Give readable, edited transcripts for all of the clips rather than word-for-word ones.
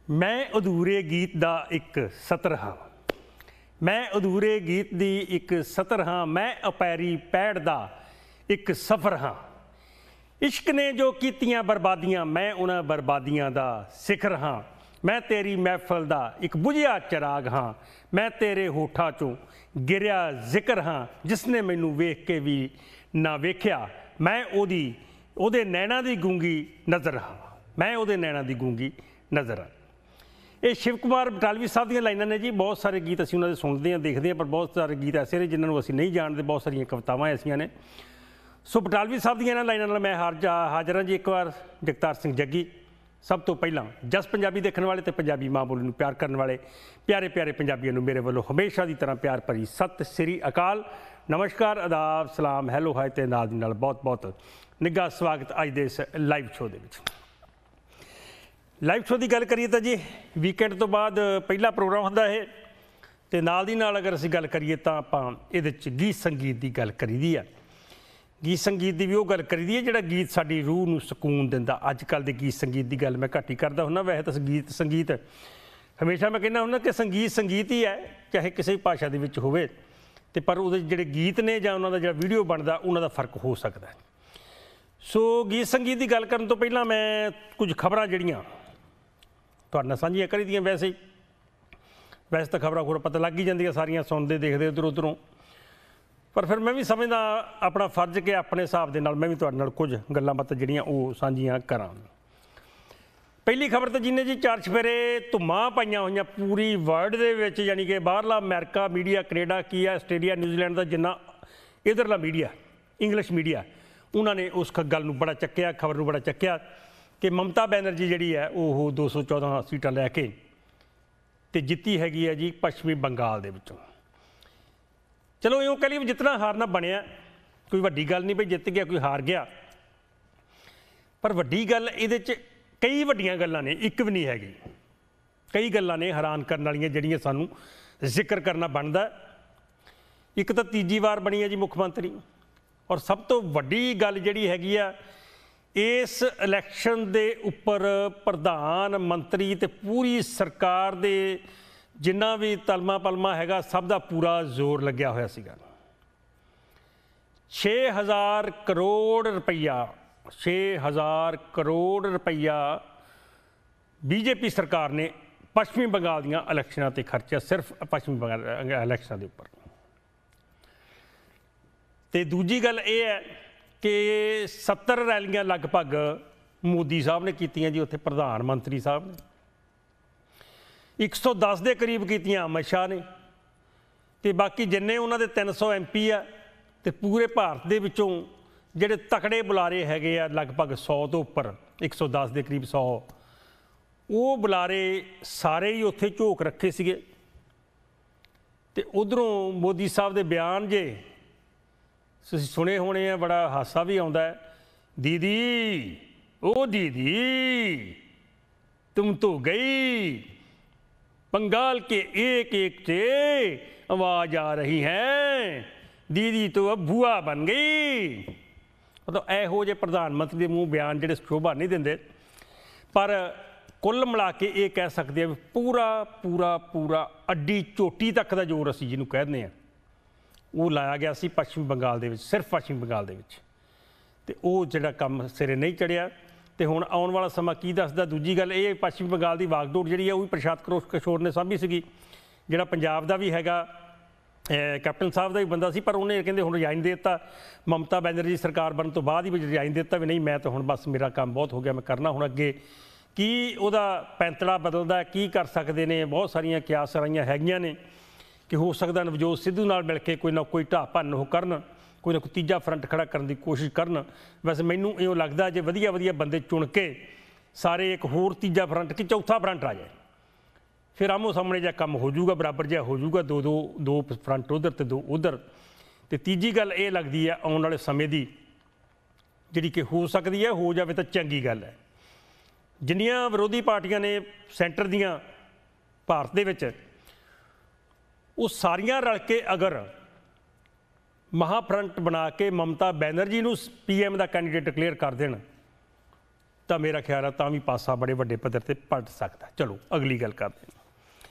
मैं अधूरे गीत दा एक सतर हाँ। मैं अधूरे गीत दी एक सतर हाँ। मैं अपैरी पैड़ दा एक सफ़र हाँ। इश्क ने जो कीतियां बर्बादियां, मैं उन्हां बर्बादियां दा सिखर हाँ। मैं तेरी महफल दा एक बुझिया चिराग हाँ। मैं तेरे होठा चों गिरिया जिक्र हाँ। जिसने मैनू वेख के भी ना वेख्या, मैं ओदे नैना दी गूंगी नज़र हाँ। मैं ओदे नैना दी गूंगी नज़र हाँ। ये शिव कुमार बटालवी साहब दी लाइनां ने जी। बहुत सारे गीत असीं उन्हां दे सुणदे हैं, देखते हैं, पर बहुत सारे गीत ऐसे ने जिन्होंने असीं नहीं जानते। बहुत सारियां कवितावां ऐसियां ने। सो बटालवी साहब दी इन्हां लाइनां नाल मैं हाज़र हाँ जी। एक बार जगतार सिंह जग्गी, सब तो पहलां जस पंजाबी देखने वाले तो पंजाबी माँ बोली नूं प्यार करने वाले प्यारे प्यारे पंजाबियों नूं मेरे वालों हमेशा की तरह प्यार भरी सत श्री अकाल, नमस्कार, आदाब, सलाम, हैलो, हाय ते नाल दी नाल बहुत बहुत निघा स्वागत अज दे इस लाइव शो दे विच। लाइव शो की गल करिए तो जी वीकेंड तो बाद पहला प्रोग्राम होंदा है, तो नाल दी नाल अगर असीं गल करिए तो आपां इहदे च गीत संगीत की गल करीदी है। गीत संगीत की भी वो गल करीदी है जिहड़ा गीत साडी रूह नूं सकून दिंदा। अजकल के गीत संगीत की गल मैं घट ही करदा हुंदा। वैसे तो गीत संगीत हमेशा मैं कहना हुंदा कि संगीत संगीत ही है, चाहे किसी भी भाषा दे विच होवे, ते पर उहदे जिहड़े गीत ने जां उहनां दा जिहड़ा वीडियो बनदा उहनां दा फर्क हो सकदा है। सो गीत संगीत की गल करन तो पहलां मैं कुछ खबरां जिहड़ियां तुहाडे नाल सांझियां करी दियां। वैसे तो खबरां पता लग ही जांदियां सारियां, सुणदे देखदे उधर उधरों, पर फिर मैं भी समझदा अपना फर्ज कि अपने हिसाब दे नाल मैं भी तुहाडे नाल कुछ गल्लां बातां जिहड़ियां ओह सांझियां करां। पहली खबर तो जिन्हें जी चार चफेरे धुम्मां पाईयां होईयां पूरी वर्ल्ड दे विच, यानी कि बाहरला अमेरिका मीडिया, कनेडा की है, आस्ट्रेलिया, न्यूजीलैंड का जिन्ना इधरला मीडिया, इंग्लिश मीडिया, उन्होंने उस गल नूं बड़ा चक्किया, खबर नूं बड़ा चक्किया कि ममता बैनर्जी जिहड़ी है वो 214 सीटां लैके ते जित्ती हैगी है जी पश्चिमी बंगाल दे विचों। चलो इउं कह लईए जितना हारना बनिया, कोई वड्डी गल नहीं, भाई जित गया कोई हार गया, पर वड्डी गल इहदे च कई वड्डियां गल्लां ने, एक भी नहीं हैगी। कई गल्लां ने हैरान करन वालियां जिहड़ियां सानूं जिक्र करना बनदा। एक तो तीजी वार बनी है जी मुख मंत्री, और सब तो वड्डी गल जिहड़ी हैगी आ इस इलैक्शन दे उपर प्रधान मंत्री ते पूरी सरकार दे जिन्ना भी तलमा पलमा हैगा सब दा पूरा जोर लग्या होया सीगा। 6000 करोड़ रुपया 6000 करोड़ रुपया बीजेपी सरकार ने पश्चिमी बंगाल दियां इलैक्शनां ते खर्चा, सिर्फ पश्चिमी बंगाल इलैक्शनां दे उपर। ते दूजी गल ये है कि 70 रैलियां लगभग मोदी साहब ने कीतियां जी, उत्थे प्रधानमंत्री साहब ने 110 के करीब कीतियां अमित शाह ने, ते बाकी जिन्ने उन्होंने 300 MP आ, ते पूरे भारत दे विचों जिहड़े तकड़े बुलारे हैगे आ लगभग 100 तो उपर, 110 के करीब 100, वो बुलारे सारे ही उत्थे झोक रखे सीगे। ते उधरों मोदी साहब दे बयान जे तुसीं सुने होने हैं, बड़ा हासा भी आउंदा है। दीदी ओ दीदी तुम तो गई, बंगाल के एक एक से आवाज आ रही है, दीदी तो अब बुआ बन गई। मतलब इहो जे प्रधानमंत्री के मूँह बयान जिहड़े शोभा नहीं दिंदे, पर कुल मिला के ये कह सकते हैं पूरा पूरा पूरा अड्डी चोटी तक का जोर असीं जिहनूं कहदे हैं वो लाया गया सी पश्चिमी बंगाल दे विच, सिर्फ पश्चिमी बंगाल दे विच, ते वो जिहड़ा काम सिरे नहीं चढ़िया। तो हुण आउण वाला समा की दसदा। दूजी गल ये पश्चिमी बंगाल की वागडोर जिहड़ी है वो भी प्रशांत किशोर ने साਂਭੀ सीगी, जिहड़ा पंजाब का भी हैगा कैप्टन साहब का भी बंदा सी, पर उन्हें कहते हुण रिजाइन दे दित्ता। ममता बैनर्जी सरकार बनने तो बाद ही रिजाइन दे दित्ता भी नहीं, मैं तो हुण बस मेरा काम बहुत हो गया, मैं करना हुण अगे की उहदा पैंतड़ा बदलदा, की कर सकते हैं। बहुत सारियां क्यास राइयां हैगियां ने कि हो सकता नवजोत सिद्धू नाल मिल के कोई ना कोई ढाह भन्न हो करन, कोई ना कोई तीजा फ्रंट खड़ा करने की कोशिश करन। वैसे मैनूं इउं लगदा जे वधिया वधिया बंदे चुन के सारे एक होर तीजा फ्रंट कि चौथा फ्रंट आ जाए, फिर आमो सामने जिहा काम हो जाऊगा, बराबर जिहा हो जाऊगा, दो फ्रंट उधर तो दो उधर। तो तीजी गल ये लगती है आने वाले समय की जिहड़ी कि हो सकती है, हो जाए तो चंगी गल है। जिन्नियां विरोधी पार्टियां ने सेंटर दियां भारत दे विच, वो सारियां रल के अगर महाफ्रंट बना के ममता बैनर्जी नूं PM का कैंडीडेट डिकलेयर कर देण तो मेरा ख्याल है तो भी पासा बड़े वड्डे पद्धर ते पलट सकता। चलो अगली गल करते हैं।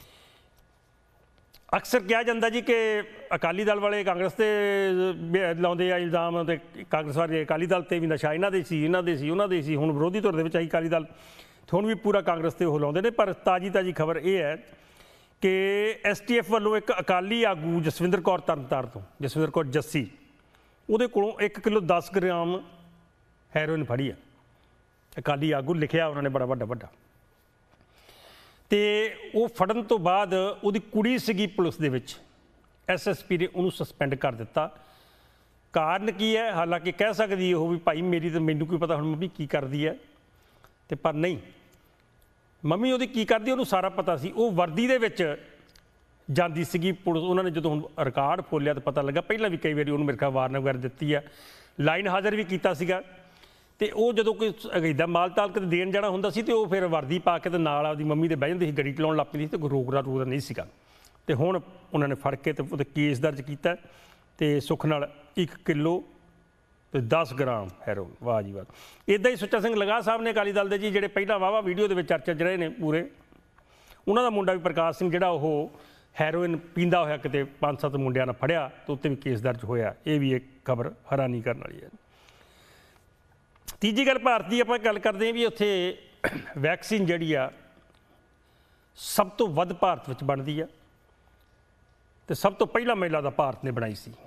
अक्सर कहा जाता जी कि अकाली दल वाले कांग्रेस से लाते आ इल्जाम, तो कांग्रेस वाले अकाली दल से भी नशा इन्हों के सी उन्होंने सी, हुण विरोधी धुर दे विच आई अकाली दल, हुण भी पूरा कांग्रेस से वो लाते हैं। पर ताज़ी खबर यह है कि STF वालों एक अकाली आगू जसविंदर कौर तरनताਰਨ तो, जसविंदर कौर जस्सी, ਉਹਦੇ ਕੋਲੋਂ 1 किलो 10 ग्राम हैरोइन फड़ी है। अकाली आगू लिखिया उन्होंने बड़ा ਵੱਡਾ तो वो फड़न तो बाद वो कुड़ी सी पुलिस दे विच, SSP ने उन्होंने सस्पेंड कर दिता। कारण की है, हालांकि कह सकती है वो भी भाई मेरी तो मैनू कोई पता, हुण मम्मी की करती है, तो पर नहीं, मम्मी वो की करती उन्होंने सारा पता सी। वो वर्दी दे विच जाती सी पुलिस, उन्होंने जो हुण रिकॉर्ड खोलिया तो पता लगा, पहला भी कई बार उन्होंने मेरे ख्याल वार्निंग वगैरह दी है, लाइन हाज़र भी किया सीगा। तो वो जो कोई अगैदा माल ताल किते देन जाना हुंदा सी तो फिर वर्दी पा के नाल आपदी मम्मी दे बह जांदी सी, गड्डी चलाउण लग पैंदी सी, तो रोकदा रूकदा नहीं सीगा। तो हुण उन्होंने फड़ के तो केस दर्ज किया, तो सुख नाल 1 किलो तो 10 ग्राम हैरोइन। वाह जी वाह। इदां ही सुच्चा सिंह लगा साहब ने अकाली दल दे जी, जिहड़े पहला वाहवा वीडियो दे विच चर्चा च रहे ने पूरे, उन्हां दा मुंडा भी प्रकाश सिंह जिहड़ा वो हैरोइन पींदा होया किते 5-7 मुंडिਆਂ ਨਾਲ फड़िया, तो उत्ते भी केस दर्ज होया। ये भी एक खबर हैरानी करने वाली है। तीजी गल भारत की आपां गल करते हैं भी उत्थे वैक्सीन जिहड़ी आ सब तो वध भारत विच बनदी आ, ते सब तो पहला मेला दा भारत ने बनाई सी।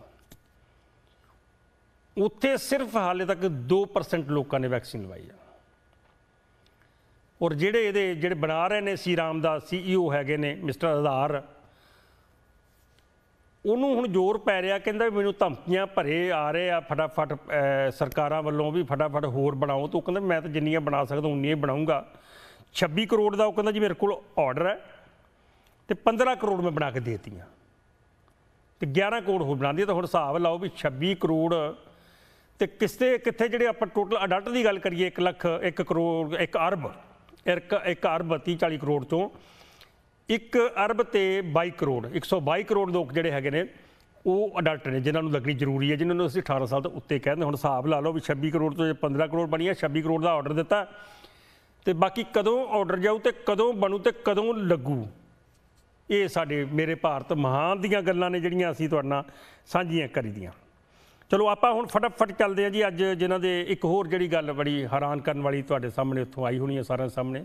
उत्थे सिर्फ हाले तक 2% लोगों ने वैक्सीन लवाई है। और जिहड़े बना रहे ने सीराम दा CEO हैगे ने मिस्टर आधार, उन्होंने हुण जोर पै रहा, कहता मैनू धमकियां भरे आ रहे आ फटाफट सरकारां वल्लों भी फटाफट होर बनाओ। तो कहता मैं तो जिन्नियां बना सकदा उन्नियां बनाऊँगा। 26 करोड़ का कहता जी मेरे को ऑर्डर है, तो 15 करोड़ मैं बना के देतियाँ, तो 11 करोड़ होर बना दी। तो हुण हिसाब लाओ भी 26 करोड़ तो कित्थे जिहड़े आपां टोटल अडल्ट की गल करिए 1 लाख 1 करोड़ 1 अरब 30-40 करोड़ चों 1 अरब तो 22 करोड़ 122 करोड़ लोग जोड़े है वो अडल्ट ने, जिन्होंने लगनी जरूरी है, जिन्होंने असीं 18 साल तो उत्ते कहते। हुण हिसाब ला लो भी 26 करोड़ तो 15 करोड़ बनी है, 26 करोड़ का ऑर्डर दिता, तो बाकी कदों ऑर्डर जाऊ तो कदों बनू तो कदों लगू, ये साडे मेरे भारत महान दीयां गल्लां ने जिहड़ियां असीं तुहाडे नाल साझीआं करी दियां। चलो आपां हुण फटाफट चलदे हैं जी। अज जिन्हां दे एक होर जिहड़ी गल बड़ी हैरान करन वाली तुहाडे सामने उत्थों आई होनी है सारिਆਂ सामने,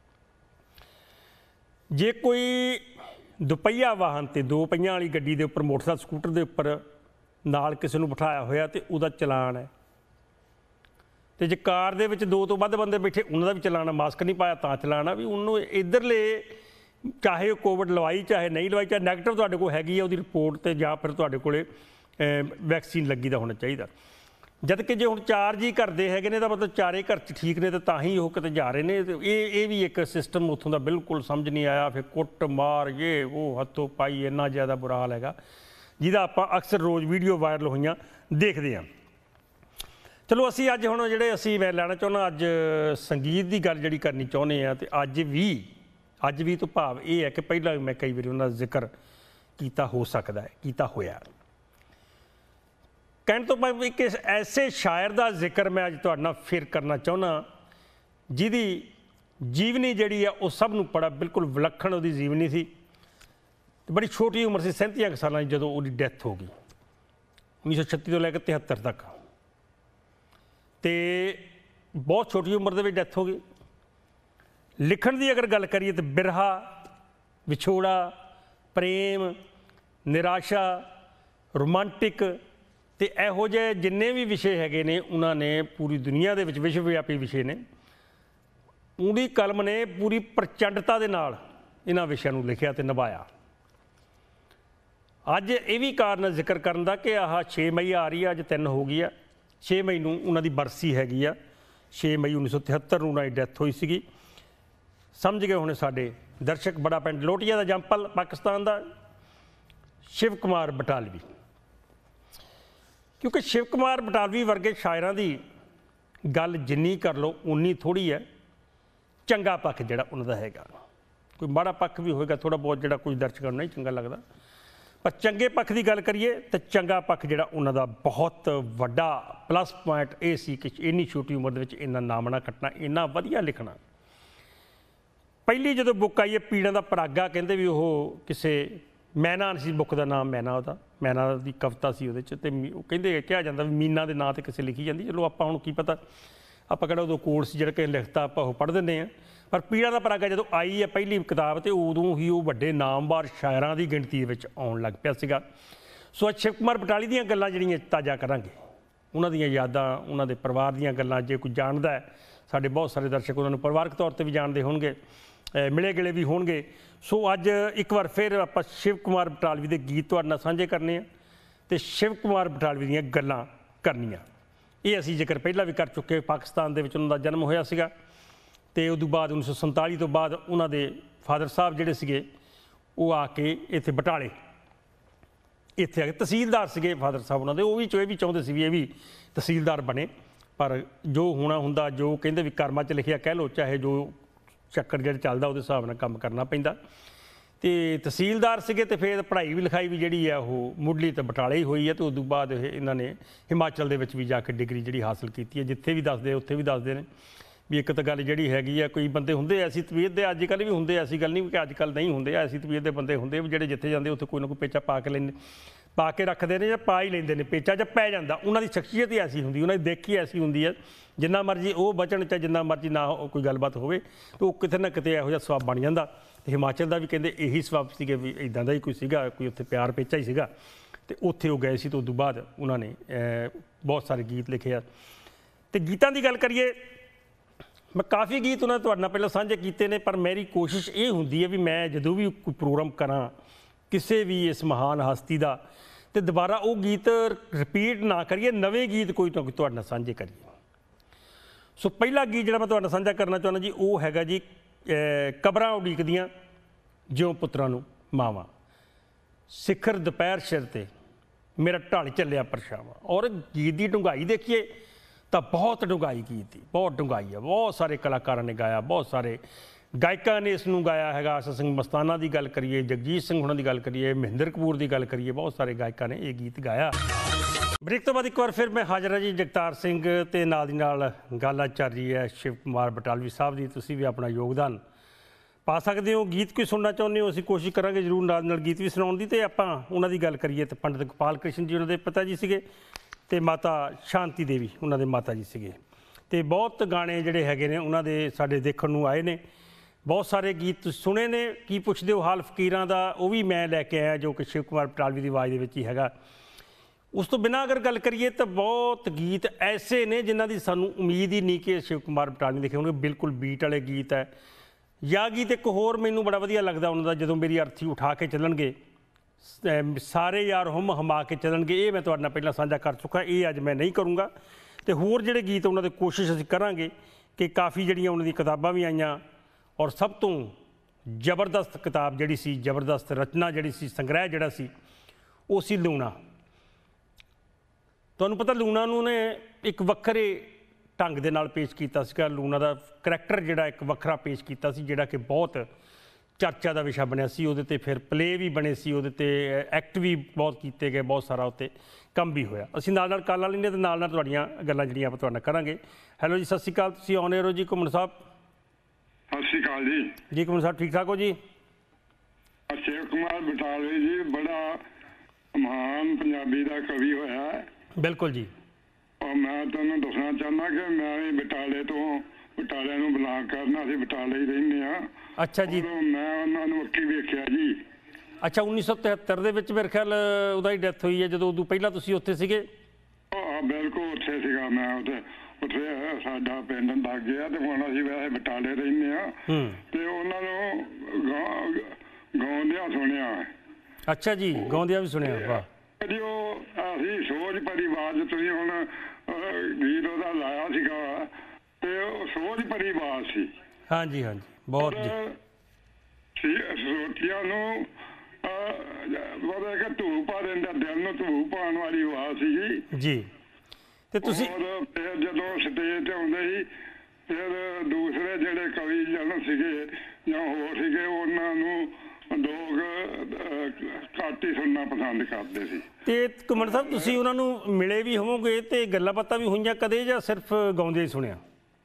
जे कोई दुपहिया वाहन ते 2 पहियां वाली गड्डी दे उपर मोटरसाइकिल स्कूटर दे उपर नाल किसी नूं बिठाया होया तो उहदा चलान है, तो जे कार दे विच 2 तो वध बंदे बैठे उन्हां दा भी चलान है, मास्क नहीं पाया तां चलान है। भी उन्होंने इधरले चाहे कोविड लवाई चाहे नहीं लवाई, चाहे नैगेटिव तुहाडे कोल हैगी है उहदी रिपोर्ट ते जां फिर तुहाडे कोले वैक्सीन लगी दा होना चाहिए। जद कि जे हुण 4 जी करते है तो मतलब 4 घर च ठीक ने, तो तां ही वो किते जा रहे ने। तो ये भी एक सिस्टम उत्थों का बिल्कुल समझ नहीं आया। फिर कुट मार ये वो हथों पाई इन्ना ज़्यादा बुरा हाल है जिहदा आपां अक्सर रोज़ वीडियो वायरल होइयां देखते हैं। चलो असी अज हुण जिहड़े असी मैं लैना चाहुंदा अज संगीत की गल जिहड़ी करनी चाहुंदे आ, तो अज भी तो भाव ये है कि पहला मैं कई बार उन्हां दा जिक्र कीता हो सकता है, कीता होया। कहने तो मैं एक ऐसे शायर का जिक्र मैं अज तुहाडे नाल फिर करना चाहुंदा जिहदी जीवनी जिहड़ी है वो सब नूं बड़ा बिल्कुल विलक्षण उहदी जीवनी सी। बड़ी छोटी उम्र से 37 साल जदों उहदी डैथ हो गई 1936 तो लैके 73 तक, तो बहुत छोटी उम्र दे विच डैथ हो गई। लिखण की अगर गल करिए तो बिरहा, विछोड़ा, प्रेम, निराशा, रोमांटिक तो इहो जिहे जिन्ने भी विषय हैगे ने उन्होंने पूरी दुनिया के विश्वव्यापी विषय ने, उहदी कलम ने पूरी प्रचंडता के नाल इन्हां विषयां नूं लिखिया ते निभाया। अज ये भी कारण जिक्र करन दा कि आह 6 मई आ रही है, अज 3 हो गई है। 6 मई नूं उन्हां दी बरसी हैगी आ, 6 मई 1973 नूं उन्हां दी डैथ हुई सीगी। समझ गए होने साडे दर्शक, बड़ा पिंड लोटिया का जंपल पाकिस्तान का शिव कुमार बटालवी, क्योंकि शिव कुमार बटालवी वर्गे शायरां दी गल जिन्नी कर लो उन्नी थोड़ी है। चंगा पक्ष जिहड़ा उन्हां दा हैगा, कोई माड़ा पक्ष भी होएगा थोड़ा बहुत जिहड़ा कुछ दर्शकों नहीं चंगा लगता, ਪਰ ਚੰਗੇ ਪੱਖ ਦੀ ਗੱਲ ਕਰੀਏ ਤਾਂ ਚੰਗਾ ਪੱਖ ਜਿਹੜਾ ਉਹਨਾਂ ਦਾ ਬਹੁਤ ਵੱਡਾ ਪਲੱਸ ਪੁਆਇੰਟ ਇਹ ਸੀ ਕਿ ਇੰਨੀ ਛੋਟੀ ਉਮਰ ਦੇ ਵਿੱਚ ਇੰਨਾ ਨਾਮਣਾ ਕੱਟਣਾ, ਇੰਨਾ ਵਧੀਆ ਲਿਖਣਾ। ਪਹਿਲੀ ਜਦੋਂ ਬੁੱਕ ਆਈ ਹੈ ਪੀੜਾਂ ਦਾ ਪਰਾਗਾ, ਕਹਿੰਦੇ ਵੀ ਉਹ ਕਿਸੇ ਮੈਨਾ ਸੀ ਬੁੱਕ ਦਾ ਨਾਮ, ਮੈਨਾ ਉਹਦਾ, ਮੈਨਾ ਦੀ ਕਵਿਤਾ ਸੀ ਉਹਦੇ 'ਚ, ਅਤੇ ਉਹ ਕਹਿੰਦੇ ਕਿਹਾ ਜਾਂਦਾ ਵੀ ਮੀਨਾ ਦੇ ਨਾਂ 'ਤੇ ਕਿਸੇ ਲਿਖੀ ਜਾਂਦੀ। ਚਲੋ ਆਪਾਂ ਹੁਣ ਕੀ ਪਤਾ, ਆਪਾਂ ਕਿਹੜਾ ਉਦੋਂ ਕੋਰਸ ਜਿਹੜਾ ਕਿ ਲਿਖਤਾ ਆਪਾਂ ਉਹ ਪੜ੍ਹ ਦਿੰਦੇ ਹਾਂ। ਪਰ ਪੀੜਾਂ ਦਾ ਪਰਾਗਾ ਜਦੋਂ ਆਈ ਹੈ ਪਹਿਲੀ ਕਿਤਾਬ, ਤੇ ਉਦੋਂ ਹੀ ਉਹ ਵੱਡੇ ਨਾਮਵਾਰ ਸ਼ਾਇਰਾਂ ਦੀ ਗਿਣਤੀ ਵਿੱਚ ਆਉਣ ਲੱਗ ਪਿਆ ਸੀਗਾ। ਸੋ ਅੱਜ ਸ਼ਿਵ ਕੁਮਾਰ ਬਟਾਲੀ ਦੀਆਂ ਗੱਲਾਂ ਜਿਹੜੀਆਂ ਤਾਜ਼ਾ ਕਰਾਂਗੇ, ਉਹਨਾਂ ਦੀਆਂ ਯਾਦਾਂ, ਉਹਨਾਂ ਦੇ ਪਰਿਵਾਰ ਦੀਆਂ ਗੱਲਾਂ। ਜੇ ਕੋਈ ਜਾਣਦਾ ਹੈ, ਸਾਡੇ ਬਹੁਤ ਸਾਰੇ ਦਰਸ਼ਕ ਉਹਨਾਂ ਨੂੰ ਪਰਿਵਾਰਕ ਤੌਰ 'ਤੇ ਵੀ ਜਾਣਦੇ ਹੋਣਗੇ, ਮਿਲੇ ਗਿਲੇ ਵੀ ਹੋਣਗੇ। ਸੋ ਅੱਜ ਇੱਕ ਵਾਰ ਫਿਰ ਆਪਾਂ ਸ਼ਿਵ ਕੁਮਾਰ ਬਟਾਲਵੀ ਦੇ ਗੀਤ ਤੁਹਾਡੇ ਨਾਲ ਸਾਂਝੇ ਕਰਨੇ ਆ ਅਤੇ ਸ਼ਿਵ ਕੁਮਾਰ ਬਟਾਲਵੀ ਦੀਆਂ ਗੱਲਾਂ ਕਰਨੀਆਂ। ਇਹ ਅਸੀਂ ਜ਼ਿਕਰ ਪਹਿਲਾਂ ਵੀ ਕਰ ਚੁੱਕੇ। ਪਾਕਿਸਤਾਨ ਦੇ ਵਿੱਚ ਉਹਨਾਂ ਦਾ ਜਨਮ ਹੋਇਆ ਸੀਗਾ, ਅਤੇ ਉਦੋਂ ਬਾਅਦ 1947 ਤੋਂ ਬਾਅਦ ਉਹਨਾਂ ਦੇ ਫਾਦਰ ਸਾਹਿਬ ਜਿਹੜੇ ਸੀਗੇ ਉਹ ਆ ਕੇ ਇੱਥੇ ਬਟਾਲੇ ਇੱਥੇ ਆ ਕੇ ਤਹਿਸੀਲਦਾਰ ਸੀਗੇ ਫਾਦਰ ਸਾਹਿਬ ਉਹਨਾਂ ਦੇ। ਉਹ ਵੀ ਚਾਹੁੰਦੇ ਸੀ ਵੀ ਇਹ ਵੀ ਤਹਿਸੀਲਦਾਰ ਬਣੇ, ਪਰ ਜੋ ਹੋਣਾ ਹੁੰਦਾ, ਜੋ ਕਹਿੰਦੇ ਵੀ ਕਰਮਾਂ 'ਚ ਲਿਖਿਆ ਕਹਿ ਲਓ, ਚਾਹੇ ਜੋ ਚੱਕਰ ਜਿਹੜਾ ਚੱਲਦਾ ਉਹਦੇ ਹਿਸਾਬ ਨਾਲ ਕੰਮ ਕਰਨਾ ਪੈਂਦਾ। ਅਤੇ ਤਹਿਸੀਲਦਾਰ ਸੀਗੇ, ਅਤੇ ਫਿਰ ਪੜ੍ਹਾਈ ਵੀ ਲਿਖਾਈ ਵੀ ਜਿਹੜੀ ਆ ਉਹ ਮੁੱਢਲੀ ਤਾਂ ਬਟਾਲੇ ਹੀ ਹੋਈ ਹੈ। ਅਤੇ ਉਦੋਂ ਬਾਅਦ ਇਹਨਾਂ ਨੇ ਹਿਮਾਚਲ ਦੇ ਵਿੱਚ ਵੀ ਜਾ ਕੇ ਡਿਗਰੀ ਜਿਹੜੀ ਹਾਸਲ ਕੀਤੀ ਹੈ। ਜਿੱਥੇ ਵੀ ਦੱਸਦੇ ਉੱਥੇ ਵੀ ਦੱਸਦੇ ਨੇ ਵੀ ਇੱਕ ਤਾਂ ਗੱਲ ਜਿਹੜੀ ਹੈਗੀ ਆ, ਕੋਈ ਬੰਦੇ ਹੁੰਦੇ ਐਸੀ ਤਬੀਅਤ ਦੇ, ਅੱਜ ਕੱਲ੍ਹ ਵੀ ਹੁੰਦੇ, ਐਸੀ ਗੱਲ ਨਹੀਂ ਕਿ ਅੱਜ ਕੱਲ੍ਹ ਨਹੀਂ ਹੁੰਦੇ, ਐਸੀ ਤਬੀਅਤ ਦੇ ਬੰਦੇ ਹੁੰਦੇ ਵੀ ਜਿਹੜੇ ਜਿੱਥੇ ਜਾਂਦੇ ਉੱਥੇ ਕੋਈ ਨਾ ਕੋਈ ਪੇਚਾ ਪਾ ਕੇ ਰੱਖਦੇ ਨੇ, ਜਾਂ ਪਾ ਹੀ ਲੈਂਦੇ ਨੇ ਪੇਚਾ, ਜਾਂ ਪੈ ਜਾਂਦਾ। ਉਹਨਾਂ ਦੀ ਸ਼ਖਸੀਅਤ ਹੀ ਐਸੀ ਹੁੰਦੀ, ਉਹਨਾਂ ਦੀ ਦੇਖੀ ਐਸੀ ਹੁੰਦੀ ਹੈ, ਜਿੰਨਾ ਮਰਜ਼ੀ ਉਹ ਬਚਣ, ਚਾਹੇ ਜਿੰਨਾ ਮਰਜ਼ੀ ਨਾ ਕੋਈ ਗੱਲਬਾਤ ਹੋਵੇ, ਤਾਂ ਉਹ ਕਿਤੇ ਨਾ ਕਿਤੇ ਇਹੋ ਜਿਹਾ ਸਵਾਬ ਬਣ ਜਾਂਦਾ। ਅਤੇ ਹਿਮਾਚਲ ਦਾ ਵੀ ਕਹਿੰਦੇ ਇਹੀ ਸਵਾਬ ਸੀਗੇ ਵੀ ਇੱਦਾਂ ਦਾ ਹੀ ਕੋਈ ਸੀਗਾ, ਕੋਈ ਉੱਥੇ ਪਿਆਰ ਪੇਚਾ ਹੀ ਸੀਗਾ, ਅਤੇ ਉੱਥੇ ਉਹ ਗਏ ਸੀ। ਅਤੇ ਉਦੋਂ ਬਾਅਦ ਉਹਨਾਂ ਨੇ ਬਹੁਤ ਸਾਰੇ ਗੀਤ ਲਿਖੇ ਆ। ਅਤੇ ਗੀਤਾਂ ਦੀ ਗੱਲ ਕਰੀਏ, ਮੈਂ ਕਾਫੀ ਗੀਤ ਉਹਨਾਂ ਤੁਹਾਡੇ ਨਾਲ ਪਹਿਲਾਂ ਸਾਂਝੇ ਕੀਤੇ ਨੇ, ਪਰ ਮੇਰੀ ਕੋਸ਼ਿਸ਼ ਇਹ ਹੁੰਦੀ ਹੈ ਵੀ ਮੈਂ ਜਦੋਂ ਵੀ ਕੋਈ ਪ੍ਰੋਗਰਾਮ ਕਰਾਂ ਕਿਸੇ ਵੀ ਇਸ ਮਹਾਨ ਹਸਤੀ ਦਾ, ਅਤੇ ਦੁਬਾਰਾ ਉਹ ਗੀਤ ਰਿਪੀਟ ਨਾ ਕਰੀਏ, ਨਵੇਂ ਗੀਤ ਕੋਈ ਨਾ ਕੋਈ ਤੁਹਾਡੇ ਨਾਲ ਸਾਂਝੇ ਕਰੀਏ। ਸੋ ਪਹਿਲਾ ਗੀਤ ਜਿਹੜਾ ਮੈਂ ਤੁਹਾਡੇ ਨਾਲ ਸਾਂਝਾ ਕਰਨਾ ਚਾਹੁੰਦਾ ਜੀ, ਉਹ ਹੈਗਾ ਜੀ ਕਬਰਾਂ ਉਡੀਕਦੀਆਂ ਜਿਉਂ ਪੁੱਤਰਾਂ ਨੂੰ ਮਾਵਾਂ, ਸਿਖਰ ਦੁਪਹਿਰ ਸਿਰ 'ਤੇ ਮੇਰਾ ਢਲ ਚੱਲਿਆ ਪਰਛਾਵਾਂ। ਔਰ ਗੀਤ ਦੀ ਡੂੰਘਾਈ ਦੇਖੀਏ ਤਾਂ ਬਹੁਤ ਡੂੰਘਾਈ ਗੀਤ ਦੀ, ਬਹੁਤ ਡੂੰਘਾਈ ਹੈ। ਬਹੁਤ ਸਾਰੇ ਕਲਾਕਾਰਾਂ ਨੇ ਗਾਇਆ, ਬਹੁਤ ਸਾਰੇ ਗਾਇਕਾਂ ਨੇ ਇਸ ਨੂੰ ਗਾਇਆ ਹੈਗਾ। ਆਸਾ ਸਿੰਘ ਮਸਤਾਨਾ ਦੀ ਗੱਲ ਕਰੀਏ, ਜਗਜੀਤ ਸਿੰਘ ਹੁਣਾਂ ਦੀ ਗੱਲ ਕਰੀਏ, ਮਹਿੰਦਰ ਕਪੂਰ ਦੀ ਗੱਲ ਕਰੀਏ, ਬਹੁਤ ਸਾਰੇ ਗਾਇਕਾਂ ਨੇ ਇਹ ਗੀਤ ਗਾਇਆ। ਬ੍ਰੇਕ ਤੋਂ ਬਾਅਦ ਇੱਕ ਵਾਰ ਫਿਰ ਮੈਂ ਹਾਜ਼ਰ ਹਾਂ ਜੀ ਜਗਤਾਰ ਸਿੰਘ, ਅਤੇ ਨਾਲ ਦੀ ਨਾਲ ਗੱਲ ਚੱਲ ਰਹੀ ਹੈ ਸ਼ਿਵ ਕੁਮਾਰ ਬਟਾਲਵੀ ਸਾਹਿਬ ਦੀ। ਤੁਸੀਂ ਵੀ ਆਪਣਾ ਯੋਗਦਾਨ ਪਾ ਸਕਦੇ ਹੋ। ਗੀਤ ਕੋਈ ਸੁਣਨਾ ਚਾਹੁੰਦੇ ਹੋ, ਅਸੀਂ ਕੋਸ਼ਿਸ਼ ਕਰਾਂਗੇ ਜ਼ਰੂਰ ਨਾਲ ਨਾਲ ਗੀਤ ਵੀ ਸੁਣਾਉਣ ਦੀ। ਅਤੇ ਆਪਾਂ ਉਹਨਾਂ ਦੀ ਗੱਲ ਕਰੀਏ ਤਾਂ ਪੰਡਿਤ ਗੋਪਾਲ ਕ੍ਰਿਸ਼ਨ ਜੀ ਉਹਨਾਂ ਦੇ ਪਿਤਾ ਜੀ ਸੀਗੇ, ਅਤੇ ਮਾਤਾ ਸ਼ਾਂਤੀ ਦੇਵੀ ਉਹਨਾਂ ਦੇ ਮਾਤਾ ਜੀ ਸੀਗੇ। ਅਤੇ ਬਹੁਤ ਗਾਣੇ ਜਿਹੜੇ ਹੈਗੇ ਨੇ ਉਹਨਾਂ ਦੇ ਸਾਡੇ ਦੇਖਣ ਨੂੰ ਆਏ ਨੇ। ਬਹੁਤ ਸਾਰੇ ਗੀਤ ਤੁਸੀਂ ਸੁਣੇ ਨੇ। ਕੀ ਪੁੱਛਦੇ ਹੋ ਹਾਲ ਫਕੀਰਾਂ ਦਾ, ਉਹ ਵੀ ਮੈਂ ਲੈ ਕੇ ਆਇਆ, ਜੋ ਕਿ ਸ਼ਿਵ ਕੁਮਾਰ ਬਟਾਲਵੀ ਦੀ ਆਵਾਜ਼ ਦੇ ਵਿੱਚ ਹੀ ਹੈਗਾ। ਉਸ ਤੋਂ ਬਿਨਾਂ ਅਗਰ ਗੱਲ ਕਰੀਏ ਤਾਂ ਬਹੁਤ ਗੀਤ ਐਸੇ ਨੇ ਜਿਨ੍ਹਾਂ ਦੀ ਸਾਨੂੰ ਉਮੀਦ ਹੀ ਨਹੀਂ ਕਿ ਸ਼ਿਵ ਕੁਮਾਰ ਬਟਾਲਵੀ ਲਿਖੇ ਹੋਣਗੇ। ਬਿਲਕੁਲ ਬੀਟ ਵਾਲੇ ਗੀਤ ਹੈ। ਜਾਂ ਗੀਤ ਇੱਕ ਹੋਰ ਮੈਨੂੰ ਬੜਾ ਵਧੀਆ ਲੱਗਦਾ ਉਹਨਾਂ ਦਾ, ਜਦੋਂ ਮੇਰੀ ਅਰਥੀ ਉਠਾ ਕੇ ਚੱਲਣਗੇ, ਸਾਰੇ ਯਾਰ ਹੁਮ ਹਮਾ ਕੇ ਚੱਲਣਗੇ, ਇਹ ਮੈਂ ਤੁਹਾਡੇ ਨਾਲ ਪਹਿਲਾਂ ਸਾਂਝਾ ਕਰ ਚੁੱਕਾ, ਇਹ ਅੱਜ ਮੈਂ ਨਹੀਂ ਕਰੂੰਗਾ। ਅਤੇ ਹੋਰ ਜਿਹੜੇ ਗੀਤ ਉਹਨਾਂ ਦੇ ਕੋਸ਼ਿਸ਼ ਅਸੀਂ ਕਰਾਂਗੇ ਕਿ ਕਾਫੀ ਜਿਹੜੀਆਂ ਉਹਨਾਂ ਦੀ ਕਿਤਾਬਾਂ ਵੀ ਆਈਆਂ, ਔਰ ਸਭ ਤੋਂ ਜ਼ਬਰਦਸਤ ਕਿਤਾਬ ਜਿਹੜੀ ਸੀ, ਜ਼ਬਰਦਸਤ ਰਚਨਾ ਜਿਹੜੀ ਸੀ, ਸੰਗ੍ਰਹਿ ਜਿਹੜਾ ਸੀ, ਉਹ ਸੀ ਲੂਣਾ। ਤੁਹਾਨੂੰ ਪਤਾ ਲੂਣਾ ਨੂੰ ਨੇ ਇੱਕ ਵੱਖਰੇ ਢੰਗ ਦੇ ਨਾਲ ਪੇਸ਼ ਕੀਤਾ ਸੀਗਾ। ਲੂਣਾ ਦਾ ਕਰੈਕਟਰ ਜਿਹੜਾ ਇੱਕ ਵੱਖਰਾ ਪੇਸ਼ ਕੀਤਾ ਸੀ, ਜਿਹੜਾ ਕਿ ਬਹੁਤ ਚਰਚਾ ਦਾ ਵਿਸ਼ਾ ਬਣਿਆ ਸੀ। ਉਹਦੇ 'ਤੇ ਫਿਰ ਪਲੇ ਵੀ ਬਣੇ ਸੀ, ਉਹਦੇ 'ਤੇ ਐਕਟ ਵੀ ਬਹੁਤ ਕੀਤੇ ਗਏ, ਬਹੁਤ ਸਾਰਾ ਉੱਤੇ ਕੰਮ ਵੀ ਹੋਇਆ। ਅਸੀਂ ਨਾਲ ਨਾਲ ਕਾਲਾਂ ਲੈਂਦੇ ਅਤੇ ਨਾਲ ਨਾਲ ਤੁਹਾਡੀਆਂ ਗੱਲਾਂ ਜਿਹੜੀਆਂ ਆਪਾਂ ਤੁਹਾਡੇ ਨਾਲ ਕਰਾਂਗੇ। ਹੈਲੋ ਜੀ, ਸਤਿ ਸ਼੍ਰੀ ਅਕਾਲ, ਤੁਸੀਂ ਆਨ 에ਅਰ ਹੋ ਜੀ। ਘੁੰਮਣ ਸਾਹਿਬ ਸਤਿ ਸ਼੍ਰੀ ਅਕਾਲ ਜੀ। ਜੀ ਘੁੰਮਣ ਸਾਹਿਬ ਠੀਕ ਠਾਕ ਹੋ ਜੀ? ਸ਼ਿਵ ਕੁਮਾਰ ਬਟਾਲਵੀ ਜੀ ਬੜਾ ਮਹਾਨ ਪੰਜਾਬੀ ਦਾ ਕਵੀ ਹੋਇਆ। ਬਿਲਕੁਲ ਜੀ। ਔਰ ਮੈਂ ਤੁਹਾਨੂੰ ਦੱਸਣਾ ਚਾਹੁੰਦਾ ਕਿ ਮੈਂ ਵੀ ਬਟਾਲੇ ਨੂੰ ਬਿਲੋਂਗ ਕਰਨਾ, ਅਸੀਂ ਬਟਾਲੇ ਹੀ ਰਹਿੰਦੇ ਹਾਂ। ਅੱਛਾ ਜੀ। ਮੈਂ ਉਹਨਾਂ ਨੂੰ ਅੱਖੀਂ ਵੇਖਿਆ ਜੀ। ਅੱਛਾ, 1973 ਦੇ ਵਿੱਚ ਮੇਰੇ ਖਿਆਲ ਉਹਦਾ ਹੀ ਡੈਥ ਹੋਈ ਹੈ, ਜਦੋਂ ਉਦੋਂ ਪਹਿਲਾਂ ਤੁਸੀਂ ਉੱਥੇ ਸੀਗੇ? ਬਿਲਕੁਲ ਉੱਥੇ ਸੀਗਾ ਮੈਂ। ਉੱਥੇ ਸਾਡਾ ਪਿੰਡ ਲੱਗ ਗਿਆ, ਅਤੇ ਹੁਣ ਅਸੀਂ ਵੈਸੇ ਬਟਾਲੇ ਰਹਿੰਦੇ ਹਾਂ। ਅਤੇ ਉਹਨਾਂ ਨੂੰ ਗਾਉਂਦਿਆਂ ਸੁਣਿਆ। ਅੱਛਾ ਜੀ, ਗਾਉਂਦਿਆਂ ਵੀ ਸੁਣਿਆ। ਵਾਹ ਜੀ। ਉਹ ਅਸੀਂ ਸੋਝ ਭਰੀ ਆਵਾਜ਼, ਤੁਸੀਂ ਹੁਣ ਗੀਤ ਉਹਦਾ ਲਾਇਆ ਸੀਗਾ, ਅਤੇ ਉਹ ਸੋਝ ਭਰੀ ਆਵਾਜ਼ ਸੀ। ਹਾਂਜੀ ਹਾਂਜੀ, ਬਹੁਤ ਜੀ। ਸੋਟੀਆਂ ਨੂੰ ਮਤਲਬ ਕਿ ਧੂਹ ਪਾ ਦਿੰਦਾ, ਦਿਲ ਨੂੰ ਧੂਹ ਪਾਉਣ ਵਾਲੀ ਆਵਾਜ਼ ਸੀ ਜੀ। ਤੇ ਤੁਸੀਂ ਫਿਰ ਜਦੋਂ ਸਟੇਜ 'ਤੇ ਆਉਂਦੇ ਸੀ, ਫਿਰ ਦੂਸਰੇ ਜਿਹੜੇ ਕਵੀ ਜਨ ਸੀਗੇ ਜਾਂ ਹੋਰ ਸੀਗੇ, ਉਹਨਾਂ ਨੂੰ ਲੋਕ ਘੱਟ ਹੀ ਸੁਣਨਾ ਪਸੰਦ ਕਰਦੇ ਸੀ। ਤੇ ਘੁੰਮਣ ਸਾਹਿਬ ਤੁਸੀਂ ਉਹਨਾਂ ਨੂੰ ਮਿਲੇ ਵੀ ਹੋਵੋਗੇ ਤੇ ਗੱਲਾਂ ਬਾਤਾਂ ਵੀ ਹੋਈਆਂ ਕਦੇ, ਜਾਂ ਸਿਰਫ ਗਾਉਂਦੇ ਹੀ ਸੁਣਿਆ?